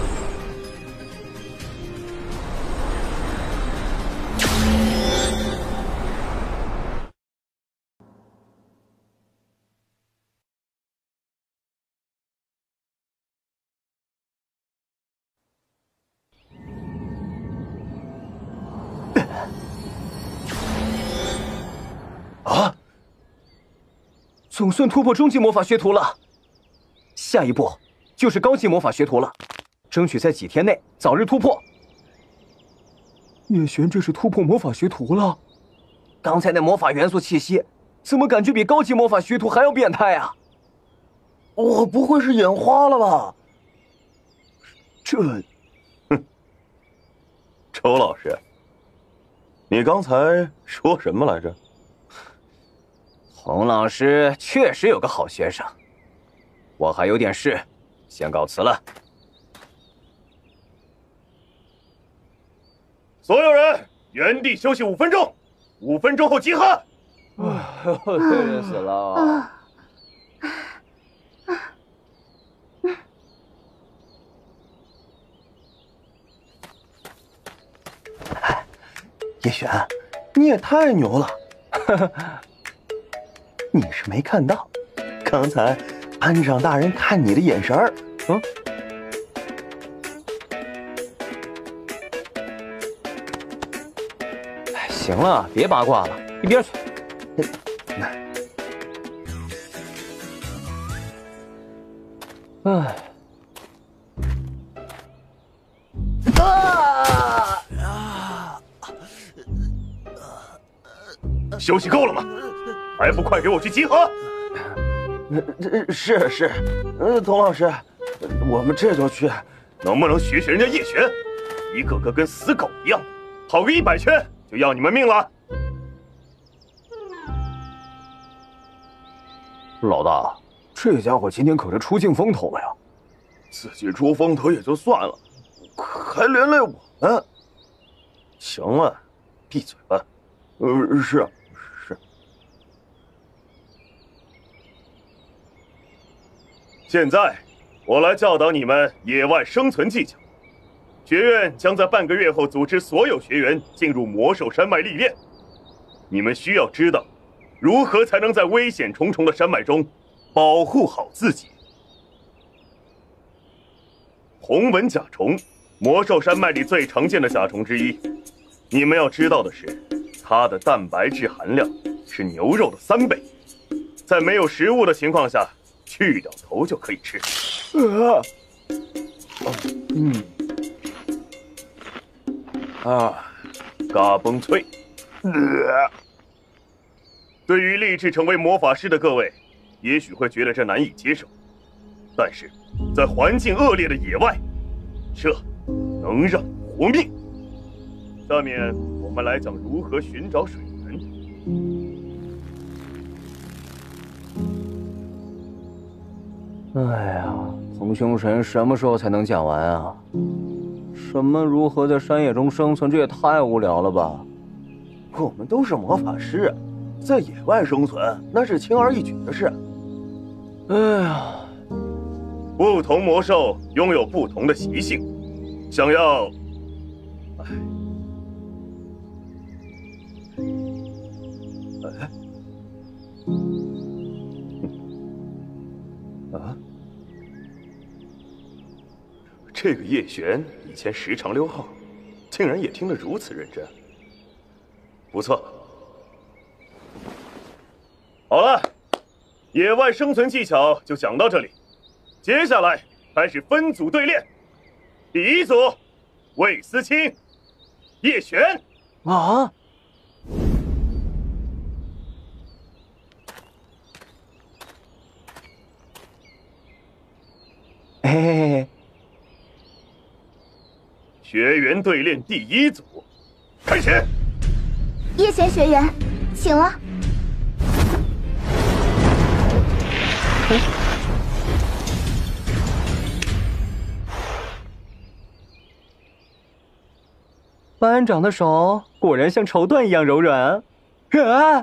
[SPEAKER 7] 啊！
[SPEAKER 9] 总算突破中级魔法学徒了，下一步就是高级魔法学徒了，争取在几天内早日突破。
[SPEAKER 5] 叶璇这是突破魔法学徒了？
[SPEAKER 9] 刚才那魔法元素气息，怎么感觉比高级魔法学徒还要变态啊？
[SPEAKER 7] 我不会是眼花了吧？
[SPEAKER 10] 周老师，你刚才说什么来着？
[SPEAKER 9] 洪老师确实有个好学生，我还有点事，先告辞了。
[SPEAKER 10] 所有人原地休息5分钟，5分钟后集合。
[SPEAKER 5] 累人死了。
[SPEAKER 7] 叶璇，你也太牛了！你是没看到，刚才班长大人看你的眼神儿，
[SPEAKER 9] 行了，别八卦了，一边去。唉。
[SPEAKER 10] 休息够了吗？还不快给我去集合！
[SPEAKER 7] 是，童老师，我们这就去。
[SPEAKER 10] 能不能学学人家叶璇，一个个跟死狗一样，跑个100圈就要你们命了？
[SPEAKER 5] 老大，这家伙今天可是出尽风头了呀！
[SPEAKER 10] 自己出风头也就算了，还连累我们。
[SPEAKER 7] 行了，闭嘴吧。
[SPEAKER 10] 是。现在，我来教导你们野外生存技巧。学院将在半个月后组织所有学员进入魔兽山脉历练。你们需要知道，如何才能在危险重重的山脉中保护好自己。红纹甲虫，魔兽山脉里最常见的甲虫之一。你们要知道的是，它的蛋白质含量是牛肉的3倍，在没有食物的情况下，去掉头就可以吃。嘎嘣脆。对于立志成为魔法师的各位， 也许会觉得这难以接受，但是，在环境恶劣的野外，这能让你活命。下面我们来讲如何寻找水源。
[SPEAKER 9] 哎呀，彭凶神什么时候才能讲完啊？什么如何在山野中生存，这也太无聊了吧！
[SPEAKER 7] 我们都是魔法师，在野外生存那是轻而易举的事。
[SPEAKER 9] 哎呀，
[SPEAKER 10] 不同魔兽拥有不同的习性，想要，这个叶璇以前时常溜号，竟然也听得如此认真。不错，好了，野外生存技巧就讲到这里，接下来开始分组对练。第一组，魏思清、叶璇。
[SPEAKER 9] 啊！嘿嘿嘿嘿。
[SPEAKER 10] 学员对练第一组，开始。
[SPEAKER 6] 叶璇学员，请了。
[SPEAKER 9] 班长的手果然像绸缎一样柔软啊！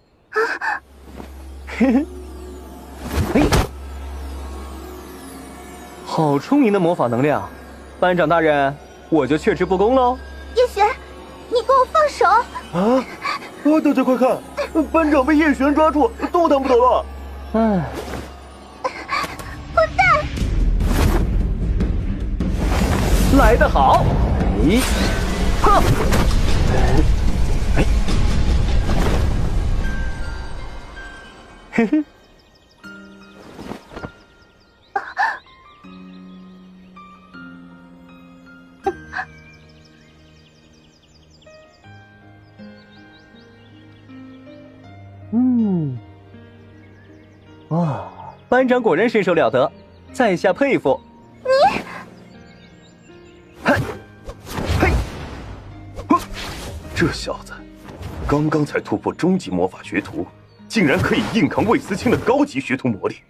[SPEAKER 9] 嘿嘿，嘿，好充盈的魔法能量，班长大人，我就却之不恭喽。
[SPEAKER 6] 叶璇，你给我放手！
[SPEAKER 7] 啊！大家快看，班长被叶璇抓住，动弹不得了。
[SPEAKER 9] 哎，
[SPEAKER 6] 混蛋！
[SPEAKER 9] 来得好！咦，哈！哎，嘿嘿。哇，班长果然身手了得，在下佩服。
[SPEAKER 6] 你，
[SPEAKER 10] 嘿，嘿，这小子刚刚才突破中级魔法学徒，竟然可以硬扛魏思清的高级学徒魔力。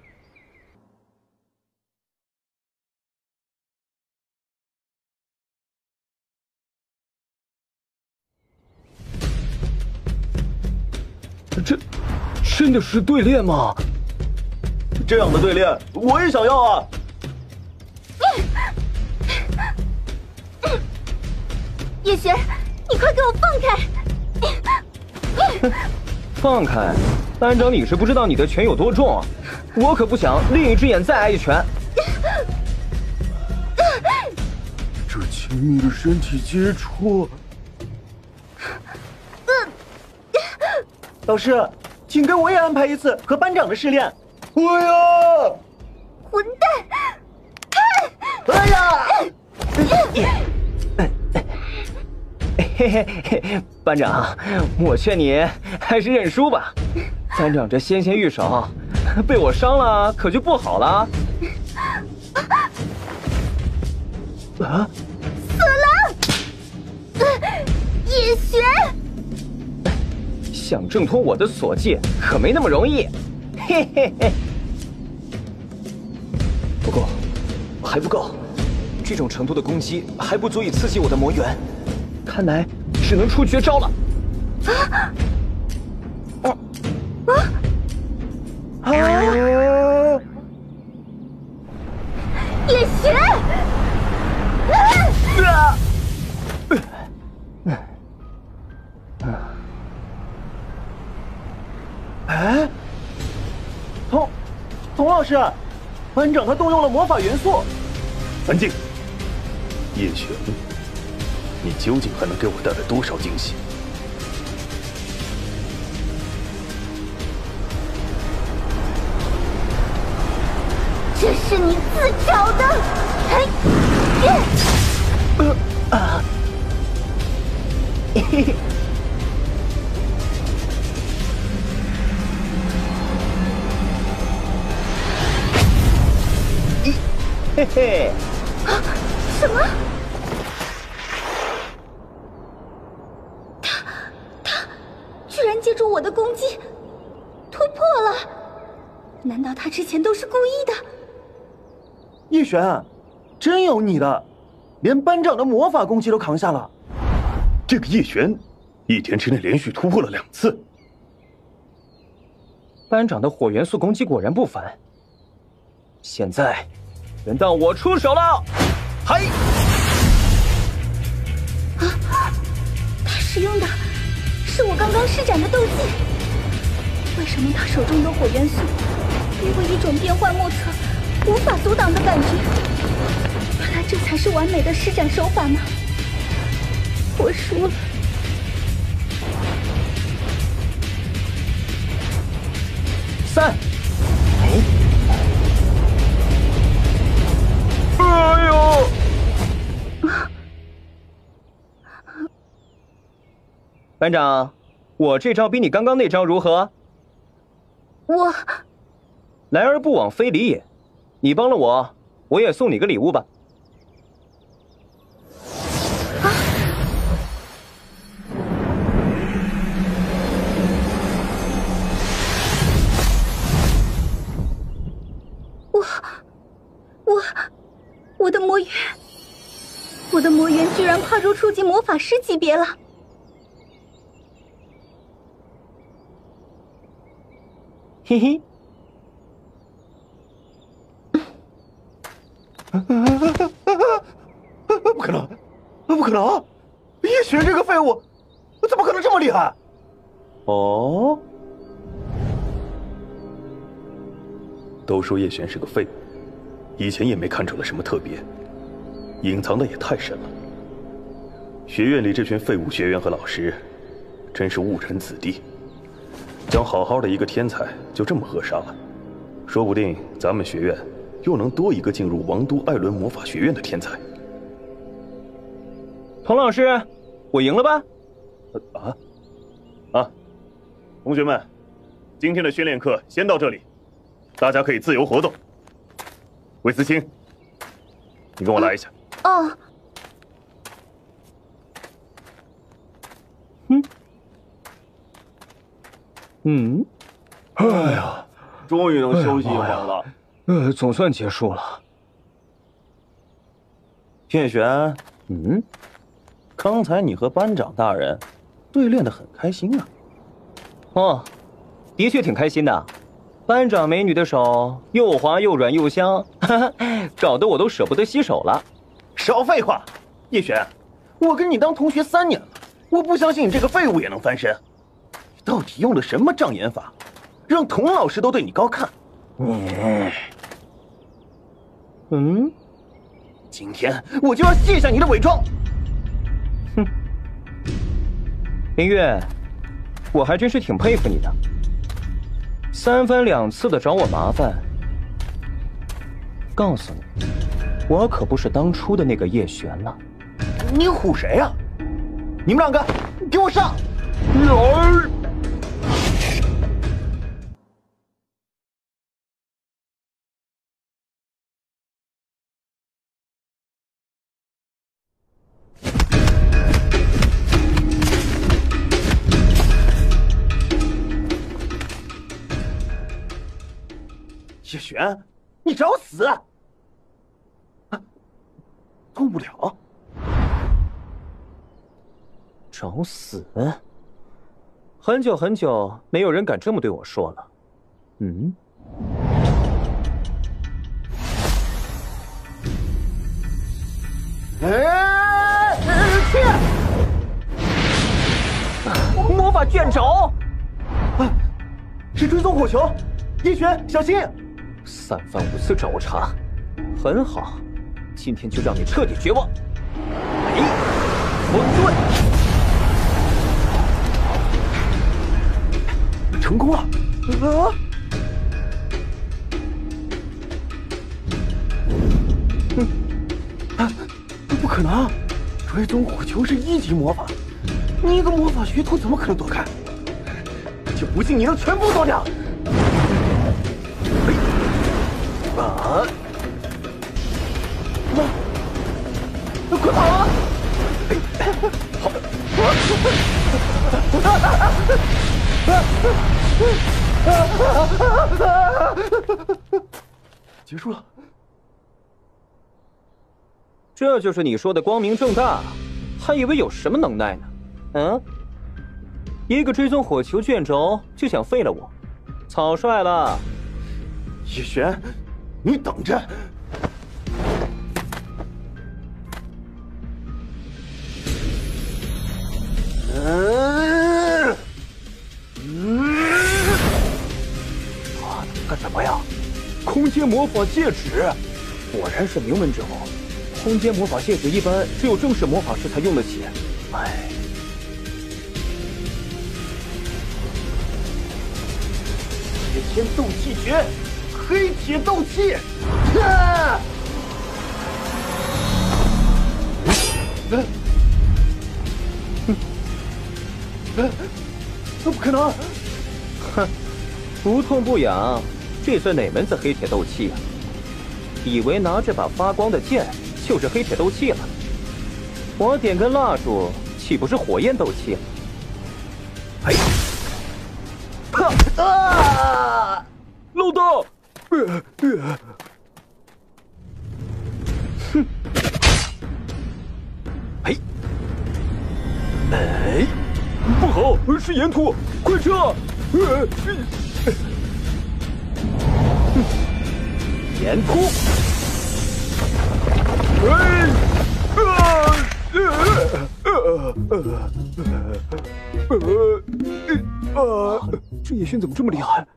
[SPEAKER 5] 这真的是对练吗？
[SPEAKER 7] 这样的对练我也想要啊！
[SPEAKER 6] 叶璇，你快给我放开！
[SPEAKER 9] 放开！班长，你是不知道你的拳有多重，我可不想另一只眼再挨一拳。
[SPEAKER 7] 这亲密的身体接触。老师，请给我也安排一次和班长的试炼。我呀！
[SPEAKER 6] 混蛋！
[SPEAKER 7] 哎呀！
[SPEAKER 9] 嘿嘿嘿，班长，我劝你还是认输吧。班长这纤纤玉手，被我伤了可就不好了。啊！
[SPEAKER 6] 死了！叶璇，
[SPEAKER 9] 想挣脱我的锁戒可没那么容易。嘿嘿嘿。不够，还不够，这种程度的攻击还不足以刺激我的魔元。看来只能出绝招了。
[SPEAKER 6] 叶璇！
[SPEAKER 7] 哎，童老师，班长他动用了魔法元素。
[SPEAKER 10] 安静，叶璇，你究竟还能给我带来多少惊喜？
[SPEAKER 6] 这是你自找的！
[SPEAKER 9] 嘿嘿。 嘿嘿。
[SPEAKER 6] 啊！什么？他居然借助我的攻击突破了！难道他之前都是故意的？
[SPEAKER 7] 叶璇，真有你的，连班长的魔法攻击都扛下了。
[SPEAKER 10] 这个叶璇，一天之内连续突破了2次。
[SPEAKER 9] 班长的火元素攻击果然不凡。现在，轮到我出手了！嗨！
[SPEAKER 6] 啊！他使用的是我刚刚施展的斗技。为什么他手中的火元素给我一种变幻莫测、无法阻挡的感觉？原来这才是完美的施展手法吗？我输了。
[SPEAKER 9] 3。
[SPEAKER 7] 哎呦！
[SPEAKER 9] 班长，我这招比你刚刚那招如何？
[SPEAKER 6] 我
[SPEAKER 9] 来而不往非礼也，你帮了我，我也送你个礼物吧。
[SPEAKER 6] 啊！我的魔元居然跨入初级魔法师级别了。
[SPEAKER 9] 嘿嘿。
[SPEAKER 7] 不可能，不可能！叶璇这个废物，怎么可能这么厉害？
[SPEAKER 10] 哦，都说叶璇是个废物，以前也没看出来什么特别，隐藏的也太深了。学院里这群废物学员和老师，真是误人子弟，将好好的一个天才就这么扼杀了。说不定咱们学院又能多一个进入王都艾伦魔法学院的天才。
[SPEAKER 9] 童老师，我赢了吧？
[SPEAKER 10] 同学们，今天的训练课先到这里，大家可以自由活动。魏思清，你跟我来一下。
[SPEAKER 6] 哦。
[SPEAKER 9] 哎呀，
[SPEAKER 7] 终于能休息一会儿了。
[SPEAKER 9] 总算结束了。
[SPEAKER 7] 叶璇，刚才你和班长大人对练得很开心啊。
[SPEAKER 9] 哦，的确挺开心的。班长美女的手又滑又软又香，搞得我都舍不得洗手了。
[SPEAKER 7] 少废话，叶璇，我跟你当同学3年了，我不相信你这个废物也能翻身。你到底用了什么障眼法，让童老师都对你高看？今天我就要卸下你的伪装。
[SPEAKER 9] 哼，林月，我还真是挺佩服你的，3番2次的找我麻烦。告诉你，我可不是当初的那个叶璇了。
[SPEAKER 7] 你唬谁呀？你们2个，给我上！叶璇，你找死！动不了。
[SPEAKER 9] 找死？很久很久没有人敢这么对我说了。魔法卷轴！
[SPEAKER 7] 是追踪火球，叶璇小心
[SPEAKER 9] ！3番5次找我茬，很好，今天就让你彻底绝望。混沌！
[SPEAKER 7] 成功了！不可能！追踪火球是1级魔法，你一个魔法学徒怎么可能躲开？就不信你能全部躲掉！
[SPEAKER 10] 结束了。
[SPEAKER 9] 这就是你说的光明正大，还以为有什么能耐呢？嗯？一个追踪火球卷轴就想废了我，草率了。
[SPEAKER 7] 叶璇，你等着！
[SPEAKER 8] 干什么呀？空间魔法戒指，果然是名门之后。空间魔法戒指一般只有正式魔法师才用得起。哎，铁天斗气诀，黑铁斗气！啊！不可能！
[SPEAKER 9] 哼，不痛不痒，这算哪门子黑铁斗气啊？以为拿这把发光的剑就是黑铁斗气了？我点根蜡烛，岂不是火焰斗气了？
[SPEAKER 8] 哎！啊！
[SPEAKER 5] 老大！
[SPEAKER 9] 哼！
[SPEAKER 8] 哎！哎！
[SPEAKER 5] 不好，是岩土，快撤！
[SPEAKER 8] 岩突！
[SPEAKER 9] 这野轩怎么这么厉害？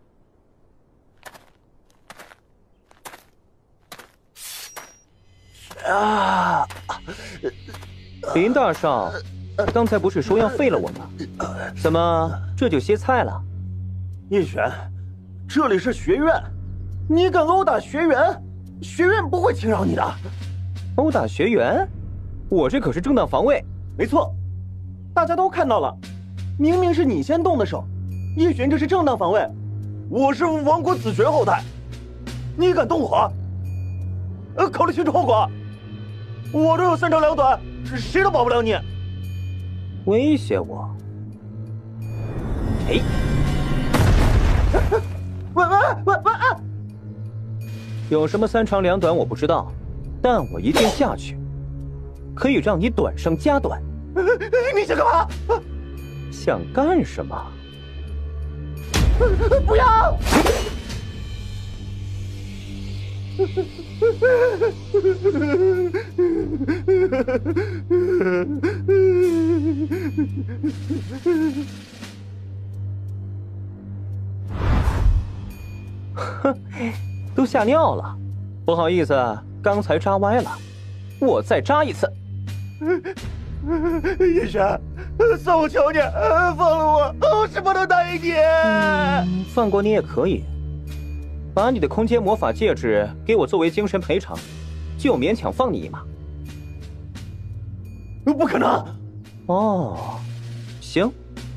[SPEAKER 8] 啊！
[SPEAKER 9] 林大少，刚才不是说要废了我吗？怎么这就歇菜了？
[SPEAKER 7] 叶璇，这里是学院，你敢殴打学员，学院不会轻饶你的。
[SPEAKER 9] 殴打学员？我这可是正当防卫。
[SPEAKER 7] 没错，大家都看到了，明明是你先动的手。叶璇这是正当防卫，我是王国子爵后代，你敢动我？考虑清楚后果。我这有3长2短，谁都保不了你。
[SPEAKER 9] 威胁我？
[SPEAKER 8] 哎！
[SPEAKER 7] 喂！
[SPEAKER 9] 有什么3长2短我不知道，但我一定下去，可以让你短上加短。
[SPEAKER 7] 你想干嘛？
[SPEAKER 9] 想干什么？
[SPEAKER 7] 不要！
[SPEAKER 9] 哼，都吓尿了，不好意思，刚才扎歪了，我再扎一次。
[SPEAKER 7] 叶璇，算我求你，放了我，我什么都答应你。
[SPEAKER 9] 放过你也可以，把你的空间魔法戒指给我作为精神赔偿，就勉强放你一马。
[SPEAKER 7] 不可能！
[SPEAKER 9] 哦，行。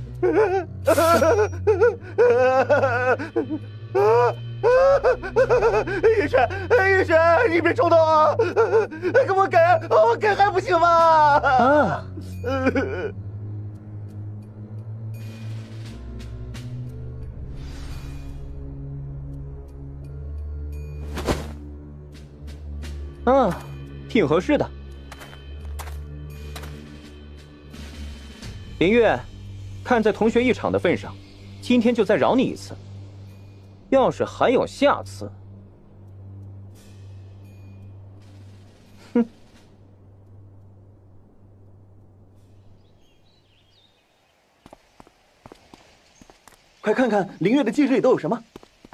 [SPEAKER 7] 叶璇，你别冲动啊！给我给，我给还不行吗？
[SPEAKER 9] 啊！挺合适的。林月，看在同学一场的份上，今天就再饶你一次。要是还有下次，哼！
[SPEAKER 7] 快看看林月的戒指里都有什么。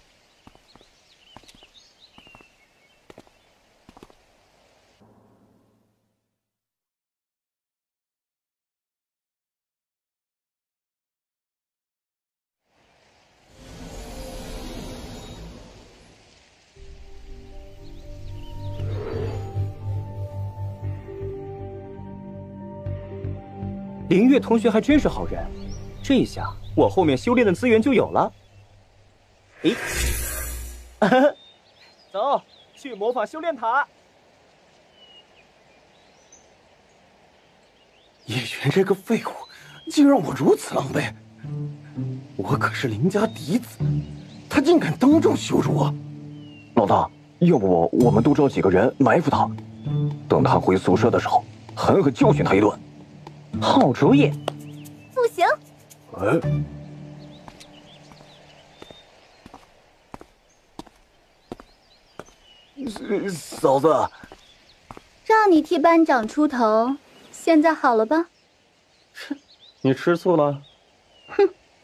[SPEAKER 9] 林月同学还真是好人，这下我后面修炼的资源就有了。诶，走，去魔法修炼塔。
[SPEAKER 7] 叶璇这个废物，竟让我如此狼狈！我可是林家嫡子，他竟敢当众羞辱我！
[SPEAKER 8] 老大，
[SPEAKER 3] 要不我们多招几个人埋伏他，等他回宿舍的时候，狠狠教训他一顿。
[SPEAKER 9] 好主意。
[SPEAKER 6] 不行。
[SPEAKER 8] 嫂子，
[SPEAKER 4] 让你替班长出头，现在好了吧？
[SPEAKER 9] 你吃醋了？
[SPEAKER 4] 哼！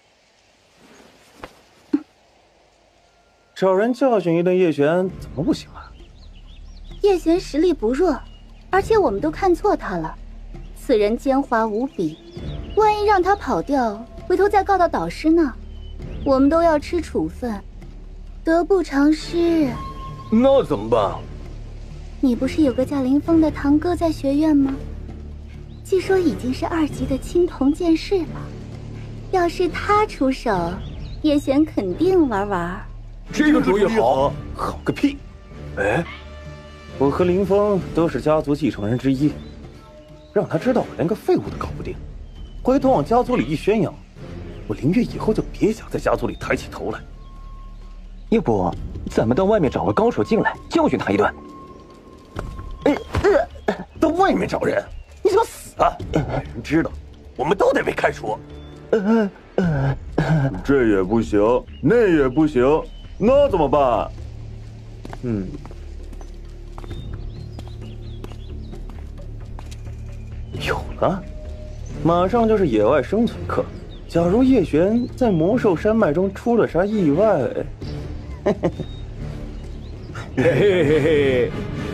[SPEAKER 9] 找人教训一顿叶璇怎么不行啊？
[SPEAKER 4] 叶璇实力不弱，而且我们都看错他了。此人奸猾无比，万一让他跑掉，回头再告到导师那，我们都要吃处分，得不偿失。
[SPEAKER 8] 那怎么办？
[SPEAKER 4] 你不是有个叫林峰的堂哥在学院吗？据说已经是2级的青铜剑士了。要是他出手，叶璇肯定玩玩。
[SPEAKER 8] 这个主意好，
[SPEAKER 9] 好个屁！
[SPEAKER 8] 哎，
[SPEAKER 9] 我和林峰都是家族继承人之一，让他知道我连个废物都搞不定，回头往家族里一宣扬，我林月以后就别想在家族里抬起头来。
[SPEAKER 3] 要不，咱们到外面找个高手进来教训他一顿。
[SPEAKER 9] 到外面找人，你想死啊？
[SPEAKER 8] 人知道，我们都得被开除。
[SPEAKER 10] 这也不行，那也不行，那怎么办？
[SPEAKER 9] 有了，马上就是野外生存课。假如叶璇在魔兽山脉中出了啥意外，嘿嘿嘿嘿。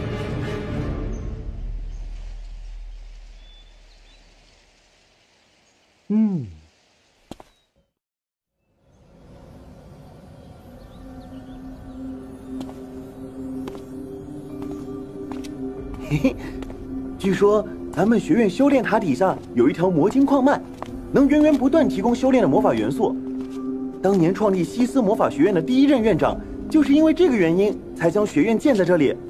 [SPEAKER 11] 嘿嘿，据说咱们学院修炼塔底下有一条魔晶矿脉，能源源不断提供修炼的魔法元素。当年创立西斯魔法学院的第1任院长，就是因为这个原因才将学院建在这里。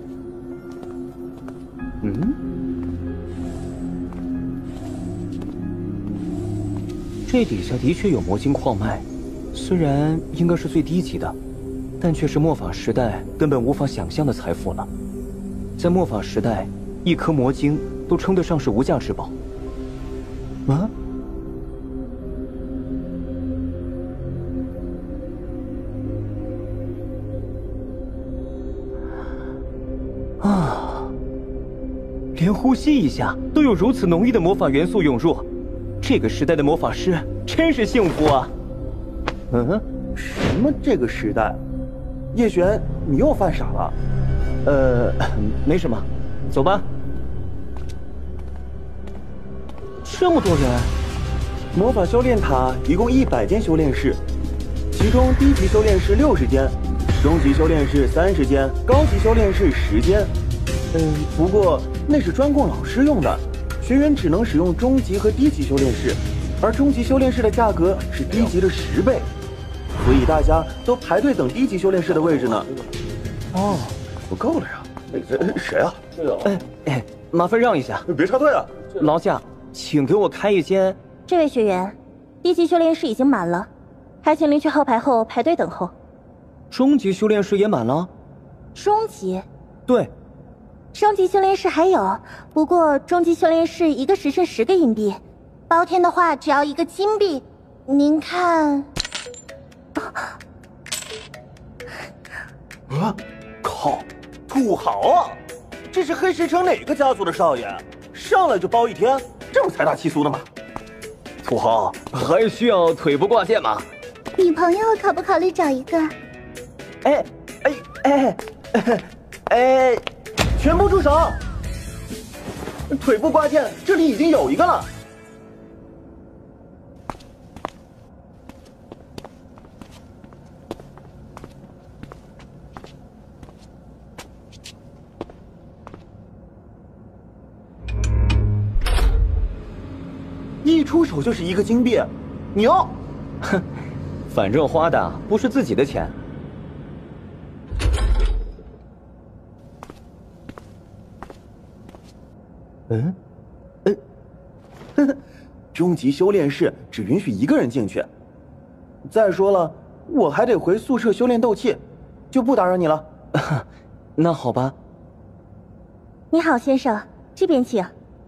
[SPEAKER 3] 这底下的确有魔晶矿脉，虽然应该是最低级的，但却是魔法时代根本无法想象的财富了。在魔法时代，一颗魔晶都称得上是无价之宝。连呼吸一下都有如此浓郁的魔法元素涌入，这个时代的魔法师真是幸福啊！
[SPEAKER 11] 什么这个时代？叶璇，你又犯傻了？
[SPEAKER 3] 没什么，走吧。这么多人，
[SPEAKER 11] 魔法修炼塔一共100间修炼室，其中低级修炼室60间，中级修炼室30间，高级修炼室10间。不过那是专供老师用的，学员只能使用中级和低级修炼室，而中级修炼室的价格是低级的10倍，所以大家都排队等低级修炼室的位置呢。
[SPEAKER 9] 不够了呀！谁啊？
[SPEAKER 3] 麻烦让一下，
[SPEAKER 10] 别插队啊！
[SPEAKER 3] 劳驾，请给我开一间。
[SPEAKER 6] 这位学员，低级修炼室已经满了，还请您去后排后排队等候。
[SPEAKER 3] 中级修炼室也满了？
[SPEAKER 6] 中级？
[SPEAKER 3] 对。
[SPEAKER 6] 中级修炼室还有，不过中级修炼室1个时辰10个硬币，包天的话只要1个金币。您看，
[SPEAKER 11] 靠，土豪啊！这是黑石城哪个家族的少爷？上来就包1天，这么财大气粗的吗？
[SPEAKER 8] 土豪还需要腿部挂件吗？
[SPEAKER 2] 女朋友考不考虑找一个？
[SPEAKER 11] 全部住手！腿部挂件，这里已经有一个了。一出手就是1个金币，牛！
[SPEAKER 3] 哼，反正花的不是自己的钱。
[SPEAKER 11] 中级修炼室只允许1个人进去。再说了，我还得回宿舍修炼斗气，就不打扰你了。
[SPEAKER 9] 那好吧。
[SPEAKER 6] 你好，先生，这边请。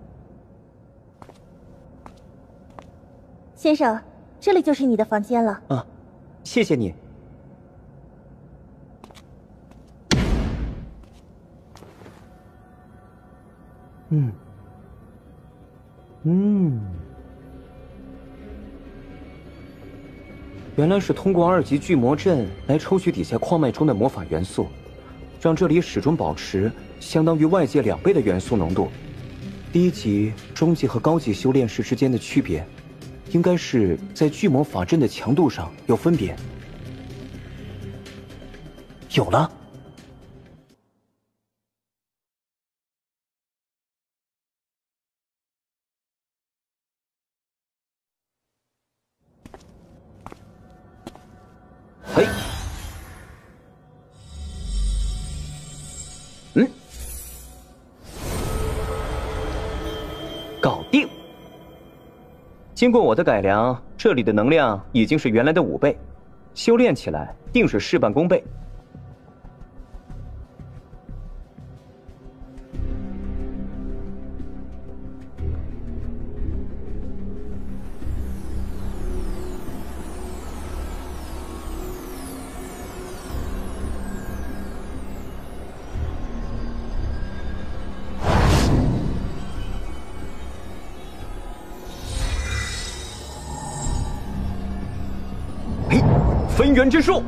[SPEAKER 6] 先生，这里就是你的房间了。
[SPEAKER 9] 啊，谢谢你。原来是通过2级巨魔阵来抽取底下矿脉中的魔法元素，让这里始终保持相当于外界2倍的元素浓度。低级、中级和高级修炼士之间的区别，应该是在巨魔法阵的强度上有分别。有了。嘿，搞定。经过我的改良，这里的能量已经是原来的5倍，修炼起来定是事半功倍。分元之术，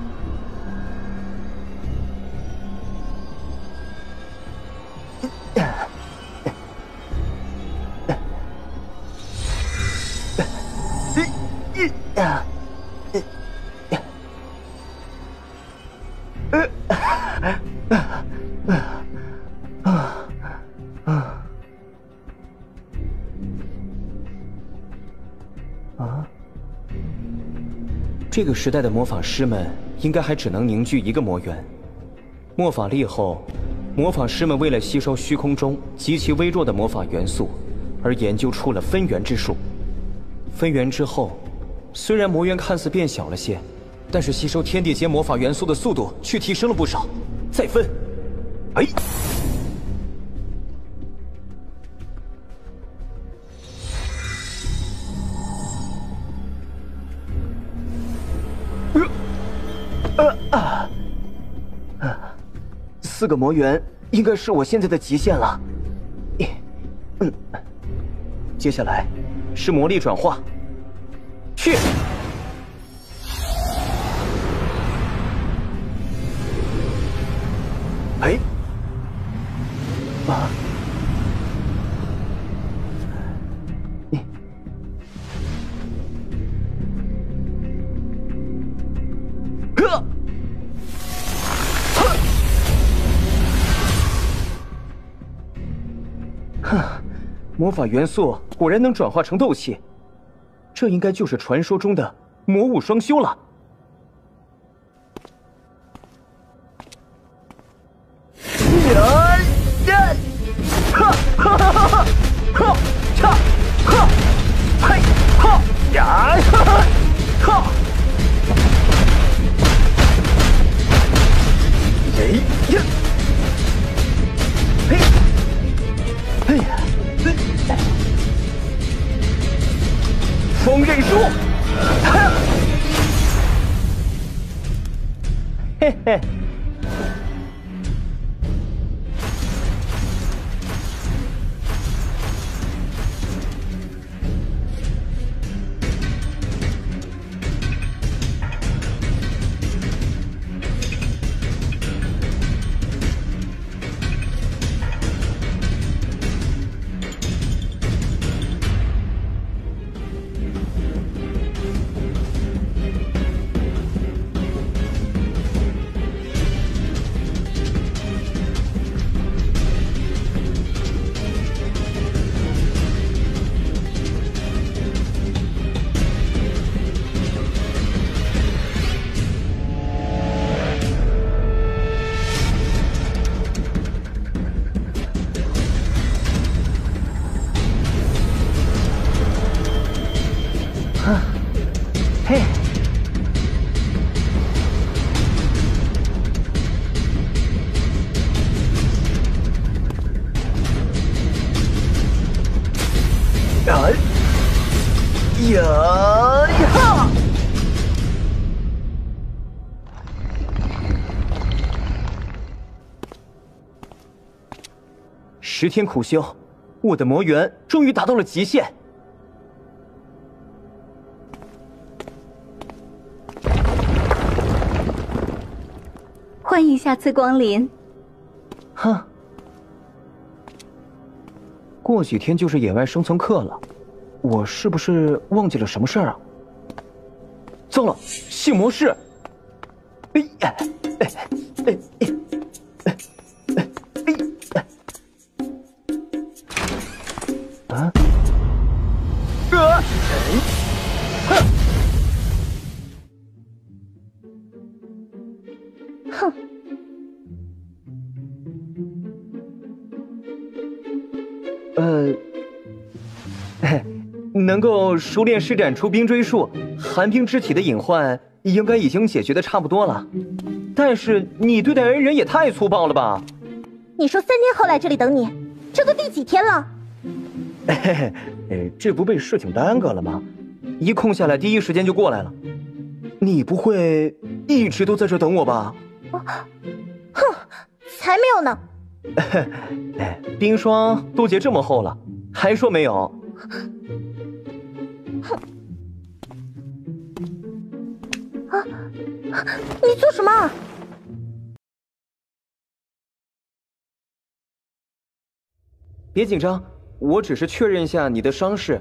[SPEAKER 9] 这个时代的魔法师们应该还只能凝聚1个魔元。末法力后，魔法师们为了吸收虚空中极其微弱的魔法元素，而研究出了分元之术。分元之后，虽然魔元看似变小了些，但是吸收天地间魔法元素的速度却提升了不少。再分，哎！4个魔元应该是我现在的极限了。接下来是魔力转化，去！哎，啊！魔法元素果然能转化成斗气，这应该就是传说中的魔物双修了。风刃术，嘿嘿。
[SPEAKER 3] 呀！10天苦修，我的魔元终于达到了极限。
[SPEAKER 4] 欢迎下次光临。
[SPEAKER 3] 哼，过几天就是野外生存课了，我是不是忘记了什么事儿啊？糟了，性魔士！
[SPEAKER 6] 哼！
[SPEAKER 3] 能够熟练施展出冰锥术，寒冰之体的隐患应该已经解决的差不多了。但是你对待恩人也太粗暴了吧？
[SPEAKER 6] 你说3天后来这里等你，这都第几天了？
[SPEAKER 3] 这不被事情耽搁了吗？一空下来，第一时间就过来了。你不会一直都在这等我吧？
[SPEAKER 6] 哼，才没有呢！
[SPEAKER 3] 冰霜都结这么厚了，还说没有？
[SPEAKER 6] 哼！啊！你做什么？
[SPEAKER 3] 别紧张，我只是确认一下你的伤势。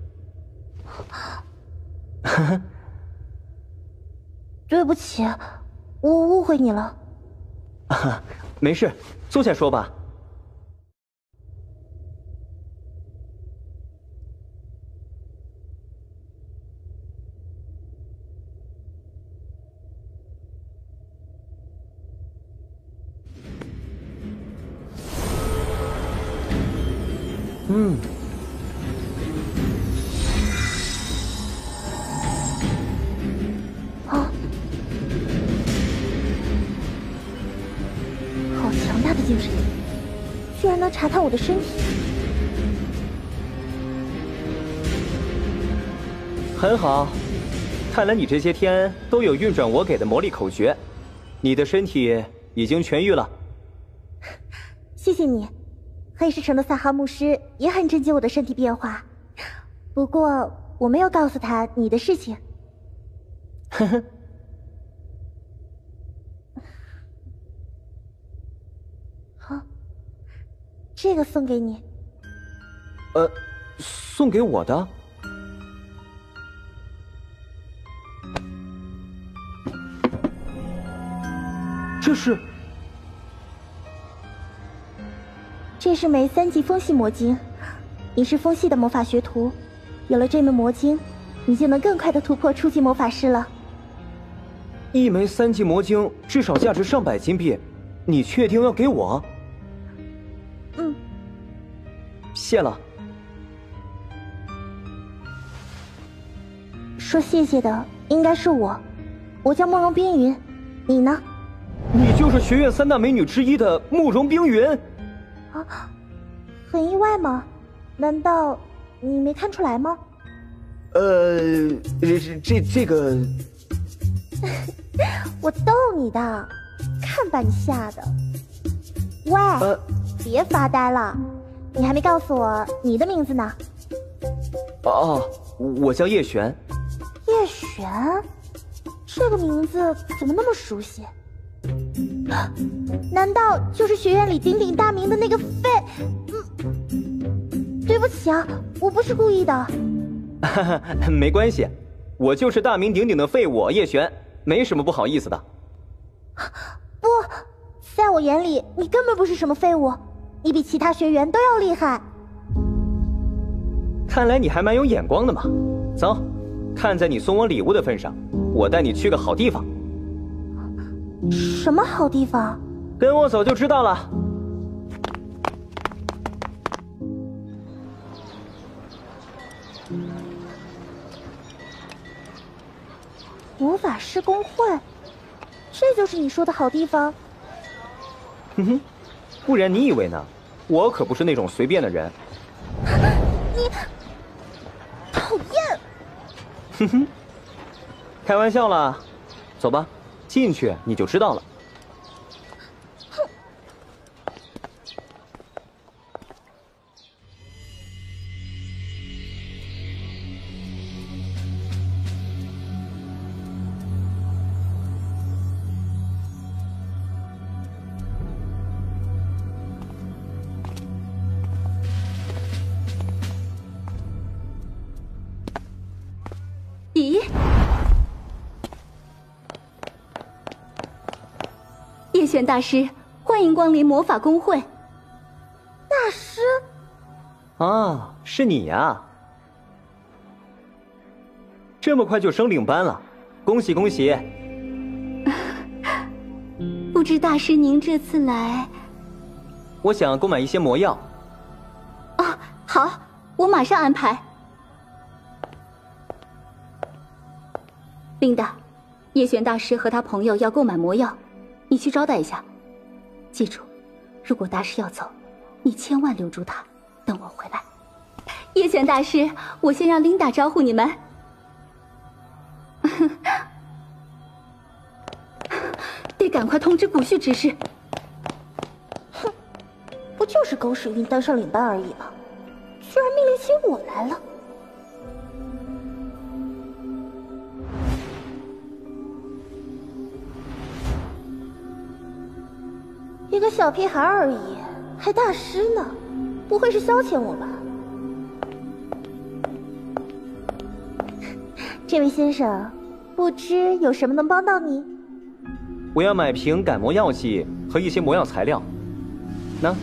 [SPEAKER 6] 对不起，我误会你了。
[SPEAKER 3] 没事，坐下说吧。
[SPEAKER 6] 好强大的精神力，居然能查探我的身体。
[SPEAKER 3] 很好，看来你这些天都有运转我给的魔力口诀，你的身体已经痊愈了。
[SPEAKER 6] 谢谢你。黑石城的萨哈牧师也很震惊我的身体变化，不过我没有告诉他你的事情。
[SPEAKER 3] 呵呵。
[SPEAKER 6] 好，这个送给你。
[SPEAKER 3] 送给我的？
[SPEAKER 6] 这是枚3级风系魔晶，你是风系的魔法学徒，有了这枚魔晶，你就能更快的突破初级魔法师了。
[SPEAKER 3] 一枚3级魔晶至少价值上百金币，你确定要给我？
[SPEAKER 6] 嗯。
[SPEAKER 3] 谢了。
[SPEAKER 6] 说谢谢的应该是我，我叫慕容冰云，你呢？
[SPEAKER 3] 你就是学院3大美女之一的慕容冰云。
[SPEAKER 6] 啊，很意外吗？难道你没看出来吗？
[SPEAKER 3] 这个，
[SPEAKER 6] 我逗你的，看把你吓的。喂，别发呆了，你还没告诉我你的名字呢。
[SPEAKER 3] 哦，我叫叶璇。
[SPEAKER 6] 叶璇，这个名字怎么那么熟悉？难道就是学院里鼎鼎大名的那个废？对不起啊，我不是故意的。
[SPEAKER 3] 没关系，我就是大名鼎鼎的废物叶璇，没什么不好意思的。
[SPEAKER 6] 不，在我眼里，你根本不是什么废物，你比其他学员都要厉害。
[SPEAKER 3] 看来你还蛮有眼光的嘛。走，看在你送我礼物的份上，我带你去个好地方。
[SPEAKER 6] 什么好地方？
[SPEAKER 3] 跟我走就知道了。
[SPEAKER 6] 魔法师公会，这就是你说的好地方？
[SPEAKER 3] 哼哼，不然你以为呢？我可不是那种随便的人。
[SPEAKER 9] 哼哼，开玩笑啦，走吧，进去你就知道了。
[SPEAKER 4] 咦，叶璇大师，欢迎光临魔法公会。
[SPEAKER 6] 大师，
[SPEAKER 9] 啊，是你呀！这么快就升领班了，恭喜恭喜！
[SPEAKER 4] 不知大师您这次来……
[SPEAKER 9] 我想购买一些魔药。
[SPEAKER 4] 啊，好，我马上安排。琳达，叶璇大师和他朋友要购买魔药，你去招待一下。记住，如果大师要走，你千万留住他，等我回来。叶璇大师，我先让琳达招呼你们。得赶快通知古旭执事。
[SPEAKER 6] 哼，不就是狗屎运当上领班而已吗？居然命令起我来了。一个小屁孩而已，还大师呢，不会是消遣我吧？这位先生，不知有什么能帮到你？
[SPEAKER 9] 我要买瓶改魔药剂和一些魔药材料。那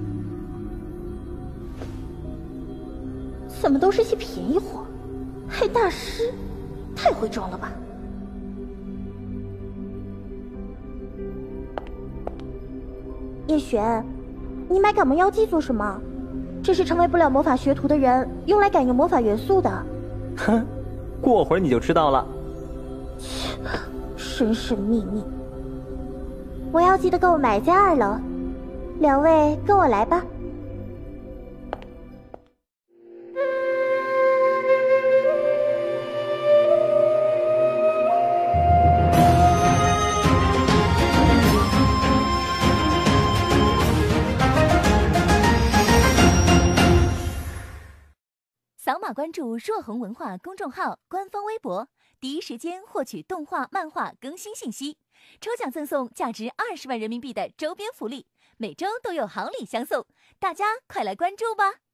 [SPEAKER 6] 怎么都是些便宜货？还大师，太会装了吧！叶璇，你买感魔药剂做什么？这是成为不了魔法学徒的人用来感应魔法元素的。
[SPEAKER 9] 哼，过会儿你就知道了。
[SPEAKER 6] 切，神神秘秘。魔药记得给我买在2楼，两位跟我来吧。
[SPEAKER 12] 扫码关注若虹文化公众号官方微博，第一时间获取动画、漫画更新信息，抽奖赠送价值20万人民币的周边福利，每周都有好礼相送，大家快来关注吧！